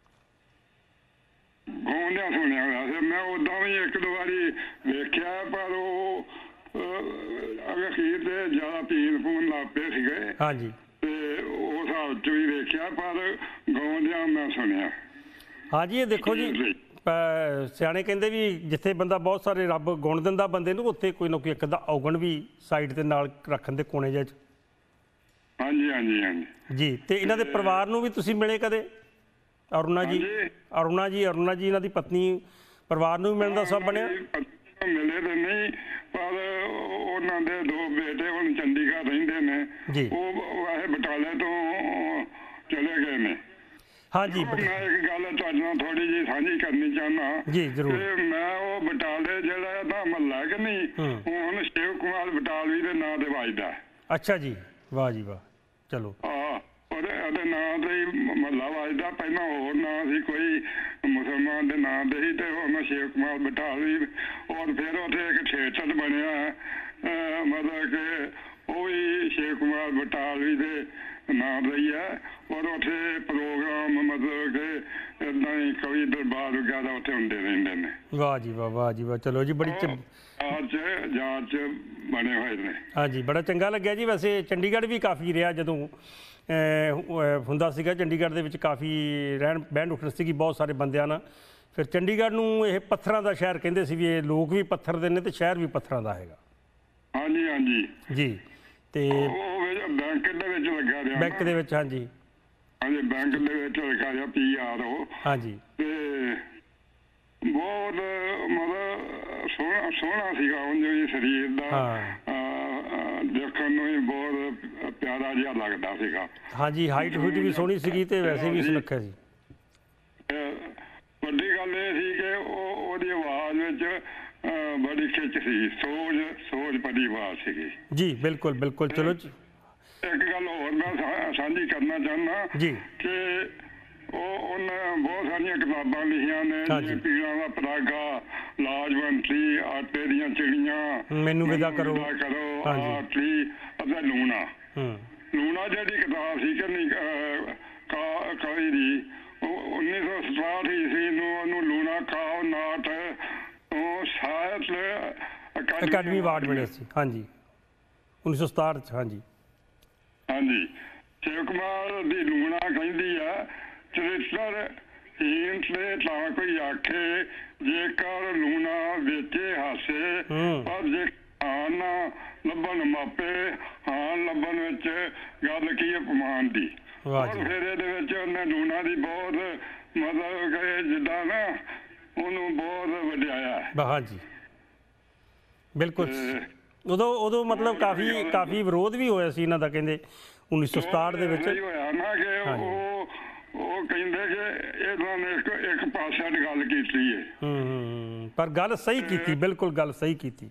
ਗਾਉਂਦਿਆਂ ਸੁਣਿਆ ਹੋਇਆ ਸੀ ਮੈਂ, ਉਦਾਂ ਵੀ ਇੱਕ ਦੋ ਵਾਰੀ ਵੇਖਿਆ, ਪਰ ਉਹ ਅਖੀਰ ਤੇ ਜ਼ਿਆਦਾ ਪੀਣ ਪੂਣ ਲੱਗ ਪਏ ਸੀਗੇ। ਹਾਂਜੀ। ਤੇ ਉਸ ਹਿਸਾਬ 'ਚ ਵੀ ਵੇਖਿਆ, ਪਰ ਗਾਉਂਦਿਆਂ ਮੈਂ ਸੁਣਿਆ। ਹਾਂਜੀ, ਇਹ ਦੇਖੋ ਜੀ, ਸਿਆਣੇ ਕਹਿੰਦੇ ਵੀ ਜਿੱਥੇ ਬੰਦਾ ਬਹੁਤ ਸਾਰੇ ਰੱਬ ਗੁਣ ਦਿੰਦਾ ਬੰਦੇ ਨੂੰ, ਉੱਥੇ ਕੋਈ ਨਾ ਕੋਈ ਇੱਕ ਦਾ ਔਗਣ ਵੀ ਸਾਈਡ ਦੇ ਨਾਲ ਰੱਖਣ ਦੇ ਕੋਨੇ ਜਿਹੇ 'ਚ। ਹਾਂਜੀ ਹਾਂਜੀ ਹਾਂਜੀ ਜੀ। ਤੇ ਇਹਨਾਂ ਦੇ ਪਰਿਵਾਰ ਨੂੰ ਵੀ ਤੁਸੀਂ ਮਿਲੇ ਕਦੇ? ਅਰੁਣਾ ਜੀ ਇਹਨਾਂ ਦੀ ਪਤਨੀ, ਪਰਿਵਾਰ ਨੂੰ ਵੀ ਮਿਲਣ ਦਾ ਸਭ ਬਣਿਆ? ਮਿਲੇ ਤੇ ਨਹੀਂ, ਪਰ ਉਹਨਾਂ ਦੇ ਦੋ ਬੇਟੇ ਹੁਣ ਚੰਡੀਗੜ੍ਹ ਰਹਿੰਦੇ ਨੇ ਜੀ। ਉਹ ਵੈਸੇ ਬਟਾਲੇ ਤੋਂ ਚਲੇ ਗਏ ਨੇ। ਹਾਂਜੀ। ਮੈਂ ਇੱਕ ਗੱਲ ਤੁਹਾਡੇ ਨਾਲ ਥੋੜੀ ਜਿਹੀ ਸਾਂਝੀ ਕਰਨੀ ਚਾਹੁੰਦਾ ਜੀ ਜ਼ਰੂਰ। ਮੈਂ ਉਹ ਬਟਾਲੇ ਜਿਹੜਾ ਇਹਦਾ ਮਹੱਲਾ ਕਿ ਨਹੀਂ, ਹੁਣ ਸ਼ਿਵ ਕੁਮਾਰ ਬਟਾਲਵੀ ਦੇ ਨਾਂ ਤੇ ਵੱਜਦਾ। ਅੱਛਾ ਜੀ, ਵਾਹ ਜੀ ਵਾਹ। ਚਲੋ। ਉਹਦੇ ਨਾਂ ਤੇ ਹੀ ਮਹੱਲਾ ਵੱਜਦਾ। ਪਹਿਲਾਂ ਹੋਰ ਨਾਂ ਸੀ ਕੋਈ ਮੁਸਲਮਾਨ ਦੇ ਨਾਂ ਤੇ ਹੀ, ਤੇ ਹੁਣ ਸ਼ਿਵ ਕੁਮਾਰ ਬਟਾਲਵੀ। ਔਰ ਫਿਰ ਉੱਥੇ ਇੱਕ ਥੀਏਟਰ ਬਣਿਆ, ਮਤਲਬ ਕਿ ਉਹ ਵੀ ਸ਼ਿਵ ਕੁਮਾਰ ਬਟਾਲਵੀ ਦੇ ਨਾਂ ਦਾ ਹੀ ਹੈ। ਔਰ ਉੱਥੇ ਪ੍ਰੋਗਰਾਮ ਮਤਲਬ ਕਿ ਏਦਾਂ ਹੀ ਕਵੀ ਦਰਬਾਰ ਵਗੈਰਾ ਉੱਥੇ ਹੁੰਦੇ ਰਹਿੰਦੇ ਨੇ। ਵਾਹ ਜੀ ਵਾਹ, ਵਾਹ ਜੀ ਵਾਹ। ਚਲੋ ਜੀ, ਬੜੀ ਜਾਂਚ ਬਣੇ ਹੋਏ ਨੇ। ਹਾਂਜੀ, ਬੜਾ ਚੰਗਾ ਲੱਗਿਆ ਜੀ। ਵੈਸੇ ਚੰਡੀਗੜ੍ਹ ਵੀ ਕਾਫੀ ਰਿਹਾ ਜਦੋਂ ਹੁੰਦਾ ਸੀਗਾ, ਚੰਡੀਗੜ੍ਹ ਦੇ ਵਿੱਚ ਕਾਫੀ ਰਹਿਣ ਬਹਿਣ ਉੱਠਣ ਸੀਗੀ ਬਹੁਤ ਸਾਰੇ ਬੰਦਿਆਂ ਨਾਲ। ਫਿਰ ਚੰਡੀਗੜ੍ਹ ਨੂੰ ਇਹ ਪੱਥਰਾਂ ਦਾ ਸ਼ਹਿਰ ਕਹਿੰਦੇ ਸੀ, ਵੀ ਇਹ ਲੋਕ ਵੀ ਪੱਥਰ ਦੇ ਨੇ ਤੇ ਸ਼ਹਿਰ ਵੀ ਪੱਥਰਾਂ ਦਾ ਹੈਗਾ। ਹਾਂਜੀ ਹਾਂਜੀ ਜੀ। ਤੇ ਬੈਂਕ ਦੇ ਵਿੱਚ ਲੱਗਾ ਰਿਹਾ, ਬੈਂਕ ਦੇ ਵਿੱਚ। ਹਾਂਜੀ ਹਾਂਜੀ, ਬੈਂਕ ਦੇ ਵਿੱਚ ਲੱਗਾ ਰਿਹਾ PRO। ਹਾਂਜੀ। ਤੇ ਬਹੁਤ ਮਤਲਬ ਸੋਹਣਾ ਸੀਗਾ ਉਂਝ ਵੀ ਸਰੀਰ ਦਾ, ਦੇਖਣ ਨੂੰ ਹੀ ਬਹੁਤ ਪਿਆਰਾ ਜਿਹਾ ਲੱਗਦਾ ਸੀਗਾ। ਹਾਂਜੀ, ਹਾਈਟ ਹੂਟ ਵੀ ਸੋਹਣੀ ਸੀਗੀ ਤੇ ਵੈਸੇ ਵੀ ਸੁਨੱਖਾ ਸੀ। ਵੱਡੀ ਗੱਲ ਇਹ ਸੀ ਕਿ ਉਹਦੀ ਆਵਾਜ਼ ਵਿੱਚ ਬੜੀ ਖਿੱਚ ਸੀ, ਸੋਝ ਭਰੀ ਆਵਾਜ਼ ਸੀਗੀ। ਜੀ ਬਿਲਕੁਲ ਬਿਲਕੁਲ। ਚਲੋ ਜੀ, ਇੱਕ ਗੱਲ ਹੋਰ ਮੈਂ ਸਾਂਝੀ ਕਰਨਾ ਚਾਹੁੰਦਾ ਜੀ, ਕਿ ਉਹਨੇ ਬਹੁਤ ਸਾਰੀਆਂ ਕਿਤਾਬਾਂ ਲਿਖੀਆਂ ਨੇ, ਜਿਵੇਂ ਪੀਰਾਂ ਦਾ ਪਰਾਗਾ, ਲਾਜਵੰਤੀ, ਆਟੇ ਦੀਆਂ ਚਿੜੀਆਂ, ਮੈਨੂੰ ਵਿਦਾ ਕਰੋ, ਆਟਲੀ ਅਤੇ ਲੂਣਾ। ਲੂਣਾ ਜਿਹੜੀ ਕਿਤਾਬ ਸੀ ਕਿ ਨਹੀਂ ਕਵੀ ਦੀ, 1967 ਈਸਵੀ ਨੂੰ ਉਹਨੂੰ ਲੂਣਾ ਕਾਵ ਨਾਟ ਤੋਂ ਸਾਹਿਤ ਅਕੈਡਮੀ ਅਵਾਰਡ ਮਿਲਿਆ ਸੀ। ਹਾਂਜੀ, 1967 ਚ। ਹਾਂਜੀ ਹਾਂਜੀ। ਸ਼ਿਵ ਕੁਮਾਰ ਦੀ ਲੂਣਾ ਕਹਿੰਦੀ ਆ, ਚਰਿੱਤਰ ਹੀਨ ਤੇ ਤਾਂ ਕੋਈ ਆਖੇ, ਜੇਕਰ ਲੂਣਾ ਵੇਚੇ ਹਾਸੇ, ਪਰ ਜੇ ਹਾਨ ਨਾ ਲੱਭਣ ਮਾਪੇ, ਹਾਨ ਲੱਭਣ ਵਿੱਚ ਗੱਲ ਕੀ ਅਪਮਾਨ ਦੀ। ਔਰ ਫਿਰ ਇਹਦੇ ਵਿੱਚ ਉਹਨੇ ਲੂਣਾ ਦੀ ਬਹੁਤ ਮਤਲਬ ਕਿ ਜਿੱਦਾਂ ਨਾ ਉਹਨੂੰ ਬਹੁਤ ਵਡਿਆਇਆ। ਹਾਂਜੀ ਬਿਲਕੁਲ। ਉਦੋਂ ਮਤਲਬ ਕਾਫੀ ਵਿਰੋਧ ਵੀ ਹੋਇਆ ਸੀ ਇਹਨਾਂ ਦਾ, ਕਹਿੰਦੇ 1967 ਦੇ ਵਿੱਚ ਹੋਇਆ ਨਾ, ਕਿ ਉਹ ਕਹਿੰਦੇ ਕਿ ਇਹਨਾਂ ਨੇ ਇੱਕ ਪਾਸੇ ਦੀ ਗੱਲ ਕੀਤੀ ਹੈ। ਪਰ ਗੱਲ ਸਹੀ ਕੀਤੀ, ਬਿਲਕੁਲ ਗੱਲ ਸਹੀ ਕੀਤੀ।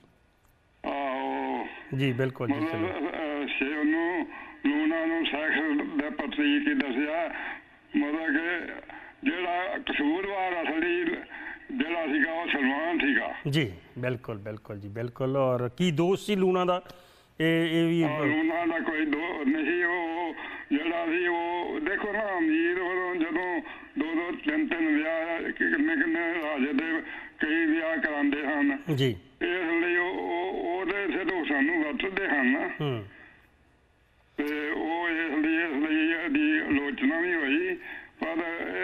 ਆਹੋ ਜੀ ਬਿਲਕੁਲ ਜੀ। ਸ਼ਿਵ ਨੂੰ ਲੂਣਾ ਨੂੰ ਸੈਕਸ ਦਾ ਪ੍ਰਤੀਕ ਹੀ ਦੱਸਿਆ, ਮਤਲਬ ਕਿ ਜਿਹੜਾ ਕਸੂਰਵਾਰ ਅਸਲੀ ਜਿਹੜਾ ਸੀਗਾ ਉਹ ਸਲਮਾਨ ਸੀਗਾ। ਜੀ ਬਿਲਕੁਲ ਬਿਲਕੁਲ ਜੀ ਬਿਲਕੁਲ। ਔਰ ਕੀ ਦੋਸ਼ ਸੀ ਲੂਣਾ ਦਾ? ਇਹ ਵੀ ਲੂਣਾ ਦਾ ਕੋਈ ਦੋਸ਼ ਨਹੀਂ। ਉਹ ਜਿਹੜਾ ਸੀ, ਉਹ ਦੇਖੋ ਨਾ, ਅਮੀਰ ਜਦੋਂ ਦੋ ਤਿੰਨ ਵਿਆਹ, ਕਿੰਨੇ ਰਾਜੇ ਦੇ ਕਈ ਵਿਆਹ ਕਰਾਉਂਦੇ ਹਨ ਜੀ, ਇਸ ਲਈ ਉਹਦੇ ਸਿਰ ਸਾਨੂੰ ਵਰਤਦੇ ਹਨ। ਤੇ ਉਹ ਇਸ ਲਈ ਇਹਦੀ ਆਲੋਚਨਾ ਵੀ ਹੋਈ, ਪਰ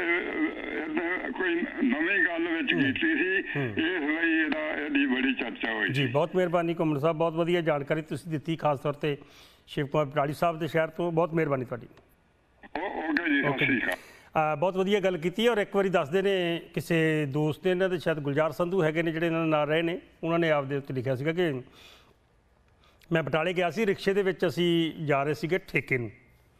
ਕੋਈ ਨਵੀਂ ਗੱਲ ਵਿੱਚ ਕੀਤੀ ਸੀ, ਇਸ ਲਈ ਇਹਦੀ ਬੜੀ ਚਰਚਾ ਹੋਈ ਜੀ। ਬਹੁਤ ਮਿਹਰਬਾਨੀ ਘੁੰਮਣ ਸਾਹਿਬ, ਬਹੁਤ ਵਧੀਆ ਜਾਣਕਾਰੀ ਤੁਸੀਂ ਦਿੱਤੀ, ਖਾਸ ਤੌਰ ਤੇ ਸ਼ਿਵ ਕੁਮਾਰ ਬਟਾਲਵੀ ਸਾਹਿਬ ਦੇ ਸ਼ਹਿਰ ਤੋਂ। ਬਹੁਤ ਮਿਹਰਬਾਨੀ ਤੁਹਾਡੀ। ਓਕੇ ਜੀ, ਸਤਿ ਸ਼੍ਰੀ ਅਕਾਲ। ਬਹੁਤ ਵਧੀਆ ਗੱਲ ਕੀਤੀ। ਔਰ ਇੱਕ ਵਾਰੀ ਦੱਸਦੇ ਨੇ, ਕਿਸੇ ਦੋਸਤ ਨੇ ਇਹਨਾਂ ਦੇ, ਸ਼ਾਇਦ ਗੁਲਜ਼ਾਰ ਸੰਧੂ ਹੈਗੇ ਨੇ ਜਿਹੜੇ ਇਹਨਾਂ ਨਾਲ ਰਹੇ ਨੇ, ਉਹਨਾਂ ਨੇ ਆਪਦੇ ਉੱਤੇ ਲਿਖਿਆ ਸੀਗਾ ਕਿ ਮੈਂ ਬਟਾਲੇ ਗਿਆ ਸੀ, ਰਿਕਸ਼ੇ ਦੇ ਵਿੱਚ ਅਸੀਂ ਜਾ ਰਹੇ ਸੀਗੇ ਠੇਕੇ ਨੂੰ,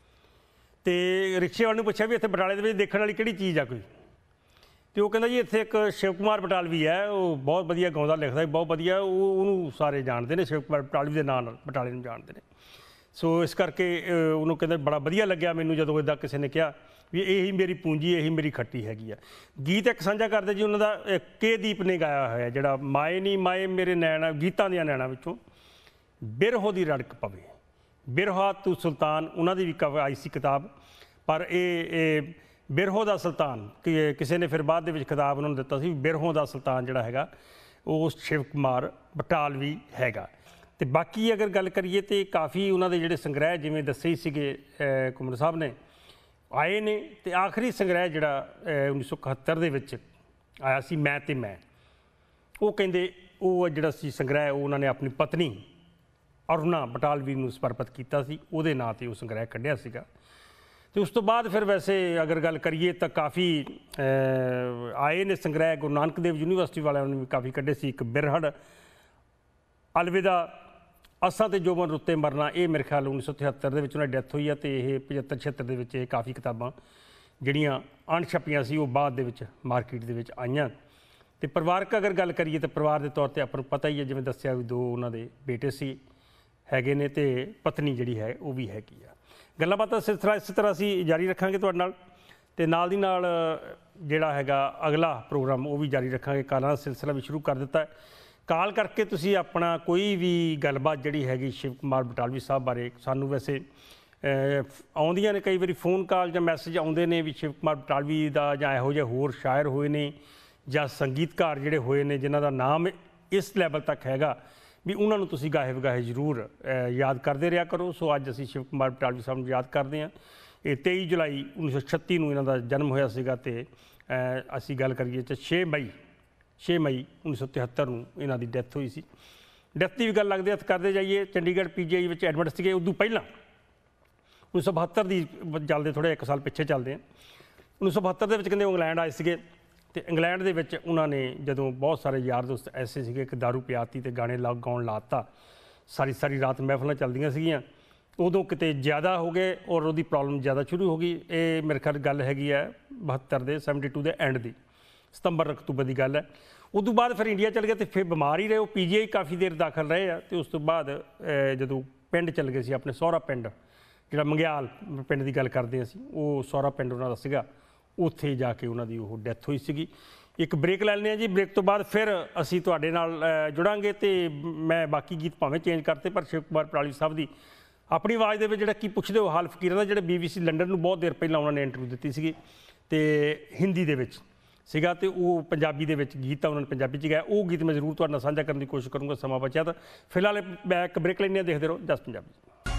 ਤੇ ਰਿਕਸ਼ੇ ਵਾਲੇ ਨੂੰ ਪੁੱਛਿਆ ਵੀ ਇੱਥੇ ਬਟਾਲੇ ਦੇ ਵਿੱਚ ਦੇਖਣ ਵਾਲੀ ਕਿਹੜੀ ਚੀਜ਼ ਆ ਕੋਈ, ਤੇ ਉਹ ਕਹਿੰਦਾ ਜੀ ਇੱਥੇ ਇੱਕ ਸ਼ਿਵ ਕੁਮਾਰ ਬਟਾਲਵੀ ਹੈ, ਉਹ ਬਹੁਤ ਵਧੀਆ ਗਾਉਂਦਾ ਲਿਖਦਾ, ਬਹੁਤ ਵਧੀਆ, ਉਹਨੂੰ ਸਾਰੇ ਜਾਣਦੇ ਨੇ, ਸ਼ਿਵ ਕੁਮਾਰ ਬਟਾਲਵੀ ਦੇ ਨਾਂ ਨਾਲ ਬਟਾਲੇ ਨੂੰ ਜਾਣਦੇ ਨੇ। ਸੋ ਇਸ ਕਰਕੇ ਉਹਨੂੰ ਕਹਿੰਦਾ ਬੜਾ ਵਧੀਆ ਲੱਗਿਆ ਮੈਨੂੰ ਜਦੋਂ ਇੱਦਾਂ ਕਿਸੇ ਨੇ ਕਿਹਾ ਵੀ ਇਹੀ ਮੇਰੀ ਪੂੰਜੀ, ਇਹੀ ਮੇਰੀ ਖੱਟੀ ਹੈਗੀ ਆ। ਗੀਤ ਇੱਕ ਸਾਂਝਾ ਕਰਦੇ ਜੀ ਉਹਨਾਂ ਦਾ, ਕੇ ਦੀਪ ਨੇ ਗਾਇਆ ਹੋਇਆ, ਜਿਹੜਾ ਮਾਏ ਨੀ ਮਾਏ ਮੇਰੇ ਨੈਣਾ, ਗੀਤਾਂ ਦੀਆਂ ਨੈਣਾ ਵਿੱਚੋਂ ਬਿਰਹੋ ਦੀ ਰੜਕ ਪਵੇ। ਬਿਰਹਾ ਤੂੰ ਸੁਲਤਾਨ ਉਹਨਾਂ ਦੀ ਵੀ ਆਈ ਸੀ ਕਿਤਾਬ, ਪਰ ਇਹ ਬਿਰਹੋ ਦਾ ਸੁਲਤਾਨ ਕਿਸੇ ਨੇ ਫਿਰ ਬਾਅਦ ਦੇ ਵਿੱਚ ਖਿਤਾਬ ਉਹਨਾਂ ਨੂੰ ਦਿੱਤਾ ਸੀ, ਬਿਰਹੋਂ ਦਾ ਸੁਲਤਾਨ ਜਿਹੜਾ ਹੈਗਾ ਉਹ ਸ਼ਿਵ ਕੁਮਾਰ ਬਟਾਲਵੀ ਹੈਗਾ। ਤੇ ਬਾਕੀ ਅਗਰ ਗੱਲ ਕਰੀਏ ਤਾਂ ਕਾਫੀ ਉਹਨਾਂ ਦੇ ਜਿਹੜੇ ਸੰਗ੍ਰਹਿ ਜਿਵੇਂ ਦੱਸੇ ਹੀ ਸੀਗੇ ਘੁੰਮਣ ਸਾਹਿਬ ਨੇ ਆਏ ਨੇ। ਤੇ ਆਖਰੀ ਸੰਗ੍ਰਹਿ ਜਿਹੜਾ 1971 ਦੇ ਵਿੱਚ ਆਇਆ ਸੀ ਮੈਂ ਤੇ ਮੈਂ, ਉਹ ਕਹਿੰਦੇ ਉਹ ਜਿਹੜਾ ਸੀ ਸੰਗ੍ਰਹਿ ਉਹ ਉਹਨਾਂ ਨੇ ਆਪਣੀ ਪਤਨੀ ਅਰੁਣਾ ਬਟਾਲਵੀ ਨੂੰ ਸਮਰਪਿਤ ਕੀਤਾ ਸੀ, ਉਹਦੇ ਨਾਂ 'ਤੇ ਉਹ ਸੰਗ੍ਰਹਿ ਕੱਢਿਆ ਸੀਗਾ। ਤੇ ਉਸ ਤੋਂ ਬਾਅਦ ਫਿਰ ਵੈਸੇ ਅਗਰ ਗੱਲ ਕਰੀਏ ਤਾਂ ਕਾਫੀ ਆਏ ਨੇ ਸੰਗ੍ਰਹਿ। ਗੁਰੂ ਨਾਨਕ ਦੇਵ ਯੂਨੀਵਰਸਿਟੀ ਵਾਲਿਆਂ ਨੇ ਵੀ ਕਾਫੀ ਕੱਢੇ ਸੀ। ਇੱਕ ਬਿਰਹੜ, ਅਲਵਿਦਾ, ਅਸਾਂ ਤੇ ਜੋਬਨ ਰੁੱਤੇ ਮਰਨਾ, ਇਹ ਮੇਰੇ ਖਿਆਲ 1973 ਦੇ ਵਿੱਚ ਉਹਨਾਂ ਦੀ ਡੈਥ ਹੋਈ ਆ। ਅਤੇ ਇਹ 75-76 ਦੇ ਵਿੱਚ ਇਹ ਕਾਫੀ ਕਿਤਾਬਾਂ ਜਿਹੜੀਆਂ ਅਣਛਪੀਆਂ ਸੀ ਉਹ ਬਾਅਦ ਦੇ ਵਿੱਚ ਮਾਰਕੀਟ ਦੇ ਵਿੱਚ ਆਈਆਂ। ਅਤੇ ਪਰਿਵਾਰਕ ਅਗਰ ਗੱਲ ਕਰੀਏ ਤਾਂ ਪਰਿਵਾਰ ਦੇ ਤੌਰ 'ਤੇ ਆਪਾਂ ਨੂੰ ਪਤਾ ਹੀ ਹੈ, ਜਿਵੇਂ ਦੱਸਿਆ ਵੀ 2 ਉਹਨਾਂ ਦੇ ਬੇਟੇ ਸੀ ਹੈਗੇ ਨੇ ਅਤੇ ਪਤਨੀ ਜਿਹੜੀ ਹੈ ਉਹ ਵੀ ਹੈਗੀ ਆ। ਗੱਲਾਂ ਬਾਤਾਂ ਸਿਲਸਿਲਾ ਇਸੇ ਤਰ੍ਹਾਂ ਅਸੀਂ ਜਾਰੀ ਰੱਖਾਂਗੇ ਤੁਹਾਡੇ ਨਾਲ, ਅਤੇ ਨਾਲ ਦੀ ਨਾਲ ਜਿਹੜਾ ਹੈਗਾ ਅਗਲਾ ਪ੍ਰੋਗਰਾਮ ਉਹ ਵੀ ਜਾਰੀ ਰੱਖਾਂਗੇ। ਕਾਲਾਂ ਦਾ ਸਿਲਸਿਲਾ ਵੀ ਸ਼ੁਰੂ ਕਰ ਦਿੱਤਾ ਹੈ। ਕਾਲ ਕਰਕੇ ਤੁਸੀਂ ਆਪਣਾ ਕੋਈ ਵੀ ਗੱਲਬਾਤ ਜਿਹੜੀ ਹੈਗੀ ਸ਼ਿਵ ਕੁਮਾਰ ਬਟਾਲਵੀ ਸਾਹਿਬ ਬਾਰੇ, ਸਾਨੂੰ ਵੈਸੇ ਆਉਂਦੀਆਂ ਨੇ ਕਈ ਵਾਰੀ ਫੋਨ ਕਾਲ ਜਾਂ ਮੈਸੇਜ ਆਉਂਦੇ ਨੇ ਵੀ ਸ਼ਿਵ ਕੁਮਾਰ ਬਟਾਲਵੀ ਦਾ ਜਾਂ ਇਹੋ ਜਿਹੇ ਹੋਰ ਸ਼ਾਇਰ ਹੋਏ ਨੇ ਜਾਂ ਸੰਗੀਤਕਾਰ ਜਿਹੜੇ ਹੋਏ ਨੇ ਜਿਨ੍ਹਾਂ ਦਾ ਨਾਮ ਇਸ ਲੈਵਲ ਤੱਕ ਹੈਗਾ ਵੀ ਉਹਨਾਂ ਨੂੰ ਤੁਸੀਂ ਗਾਹੇ ਵਗਾਹੇ ਜ਼ਰੂਰ ਯਾਦ ਕਰਦੇ ਰਿਹਾ ਕਰੋ। ਸੋ ਅੱਜ ਅਸੀਂ ਸ਼ਿਵ ਕੁਮਾਰ ਬਟਾਲਵੀ ਸਾਹਿਬ ਨੂੰ ਯਾਦ ਕਰਦੇ ਹਾਂ। ਇਹ 23 ਜੁਲਾਈ 1936 ਨੂੰ ਇਹਨਾਂ ਦਾ ਜਨਮ ਹੋਇਆ ਸੀਗਾ, ਅਤੇ ਅਸੀਂ ਗੱਲ ਕਰੀਏ ਤਾਂ 6 ਮਈ 1973 ਨੂੰ ਇਹਨਾਂ ਦੀ ਡੈਥ ਹੋਈ ਸੀ। ਡੈਥ ਦੀ ਵੀ ਗੱਲ ਲੱਗਦੇ ਹੱਥ ਕਰਦੇ ਜਾਈਏ। ਚੰਡੀਗੜ੍ਹ PGI ਵਿੱਚ ਐਡਮਿਟ ਸੀਗੇ। ਉਦੋਂ ਪਹਿਲਾਂ 1972 ਦੀ ਚੱਲਦੇ, ਥੋੜ੍ਹੇ 1 ਸਾਲ ਪਿੱਛੇ ਚੱਲਦੇ ਹਾਂ। 1972 ਦੇ ਵਿੱਚ ਕਹਿੰਦੇ ਇੰਗਲੈਂਡ ਆਏ ਸੀਗੇ, ਅਤੇ ਇੰਗਲੈਂਡ ਦੇ ਵਿੱਚ ਉਹਨਾਂ ਨੇ ਜਦੋਂ ਬਹੁਤ ਸਾਰੇ ਯਾਰ ਦੋਸਤ ਐਸੇ ਸੀਗੇ ਕਿ ਦਾਰੂ ਪਿਆਤੀ ਅਤੇ ਗਾਣੇ ਗਾਉਣ ਲਾਤਾ, ਸਾਰੀ ਰਾਤ ਮਹਿਫਲਾਂ ਚੱਲਦੀਆਂ ਸੀਗੀਆਂ, ਉਦੋਂ ਕਿਤੇ ਜ਼ਿਆਦਾ ਹੋ ਗਏ ਔਰ ਉਹਦੀ ਪ੍ਰੋਬਲਮ ਜ਼ਿਆਦਾ ਸ਼ੁਰੂ ਹੋ ਗਈ। ਇਹ ਮੇਰੇ ਖਿਆਲ ਗੱਲ ਹੈਗੀ ਹੈ 72 ਦੇ ਐਂਡ ਦੀ, ਸਤੰਬਰ ਅਕਤੂਬਰ ਦੀ ਗੱਲ ਹੈ। ਉਦੋਂ ਬਾਅਦ ਫਿਰ ਇੰਡੀਆ ਚਲੇ ਗਏ ਅਤੇ ਫਿਰ ਬਿਮਾਰ ਹੀ ਰਹੇ। ਉਹ PGI ਕਾਫੀ ਦੇਰ ਦਾਖਲ ਰਹੇ ਆ। ਅਤੇ ਉਸ ਤੋਂ ਬਾਅਦ ਜਦੋਂ ਪਿੰਡ ਚਲ ਗਏ ਸੀ, ਆਪਣੇ ਸਹੁਰਾ ਪਿੰਡ ਜਿਹੜਾ ਮੰਗਿਆਲ ਪਿੰਡ ਦੀ ਗੱਲ ਕਰਦੇ ਅਸੀਂ, ਉਹ ਸਹੁਰਾ ਪਿੰਡ ਉਹਨਾਂ ਦਾ ਸੀਗਾ, ਉੱਥੇ ਜਾ ਕੇ ਉਹਨਾਂ ਦੀ ਉਹ ਡੈਥ ਹੋਈ ਸੀਗੀ। ਇੱਕ ਬ੍ਰੇਕ ਲੈ ਲੈਂਦੇ ਹਾਂ ਜੀ। ਬ੍ਰੇਕ ਤੋਂ ਬਾਅਦ ਫਿਰ ਅਸੀਂ ਤੁਹਾਡੇ ਨਾਲ ਜੁੜਾਂਗੇ, ਅਤੇ ਮੈਂ ਬਾਕੀ ਗੀਤ ਭਾਵੇਂ ਚੇਂਜ ਕਰਤੇ ਪਰ ਸ਼ਿਵ ਕੁਮਾਰ ਬਟਾਲਵੀ ਸਾਹਿਬ ਦੀ ਆਪਣੀ ਆਵਾਜ਼ ਦੇ ਵਿੱਚ ਜਿਹੜਾ ਕੀ ਪੁੱਛਦੇ ਹੋ ਹਾਲ ਫਕੀਰਾਂ ਦਾ, ਜਿਹੜੇ BBC ਲੰਡਨ ਨੂੰ ਬਹੁਤ ਦੇਰ ਪਹਿਲਾਂ ਉਹਨਾਂ ਨੇ ਇੰਟਰਵਿਊ ਦਿੱਤੀ ਸੀਗੀ ਅਤੇ ਹਿੰਦੀ ਦੇ ਵਿੱਚ ਸੀਗਾ, ਅਤੇ ਉਹ ਪੰਜਾਬੀ ਦੇ ਵਿੱਚ ਗੀਤ ਤਾਂ ਉਹਨਾਂ ਨੇ ਪੰਜਾਬੀ 'ਚ ਗਾਇਆ। ਉਹ ਗੀਤ ਮੈਂ ਜ਼ਰੂਰ ਤੁਹਾਡੇ ਨਾਲ ਸਾਂਝਾ ਕਰਨ ਦੀ ਕੋਸ਼ਿਸ਼ ਕਰੂੰਗਾ, ਸਮਾਂ ਬਚਿਆ ਤਾਂ। ਫਿਲਹਾਲ ਮੈਂ ਇੱਕ ਬ੍ਰੇਕ ਲੈਂਦੇ ਹਾਂ, ਦੇਖਦੇ ਰਹੋ ਜਸ ਪੰਜਾਬੀ।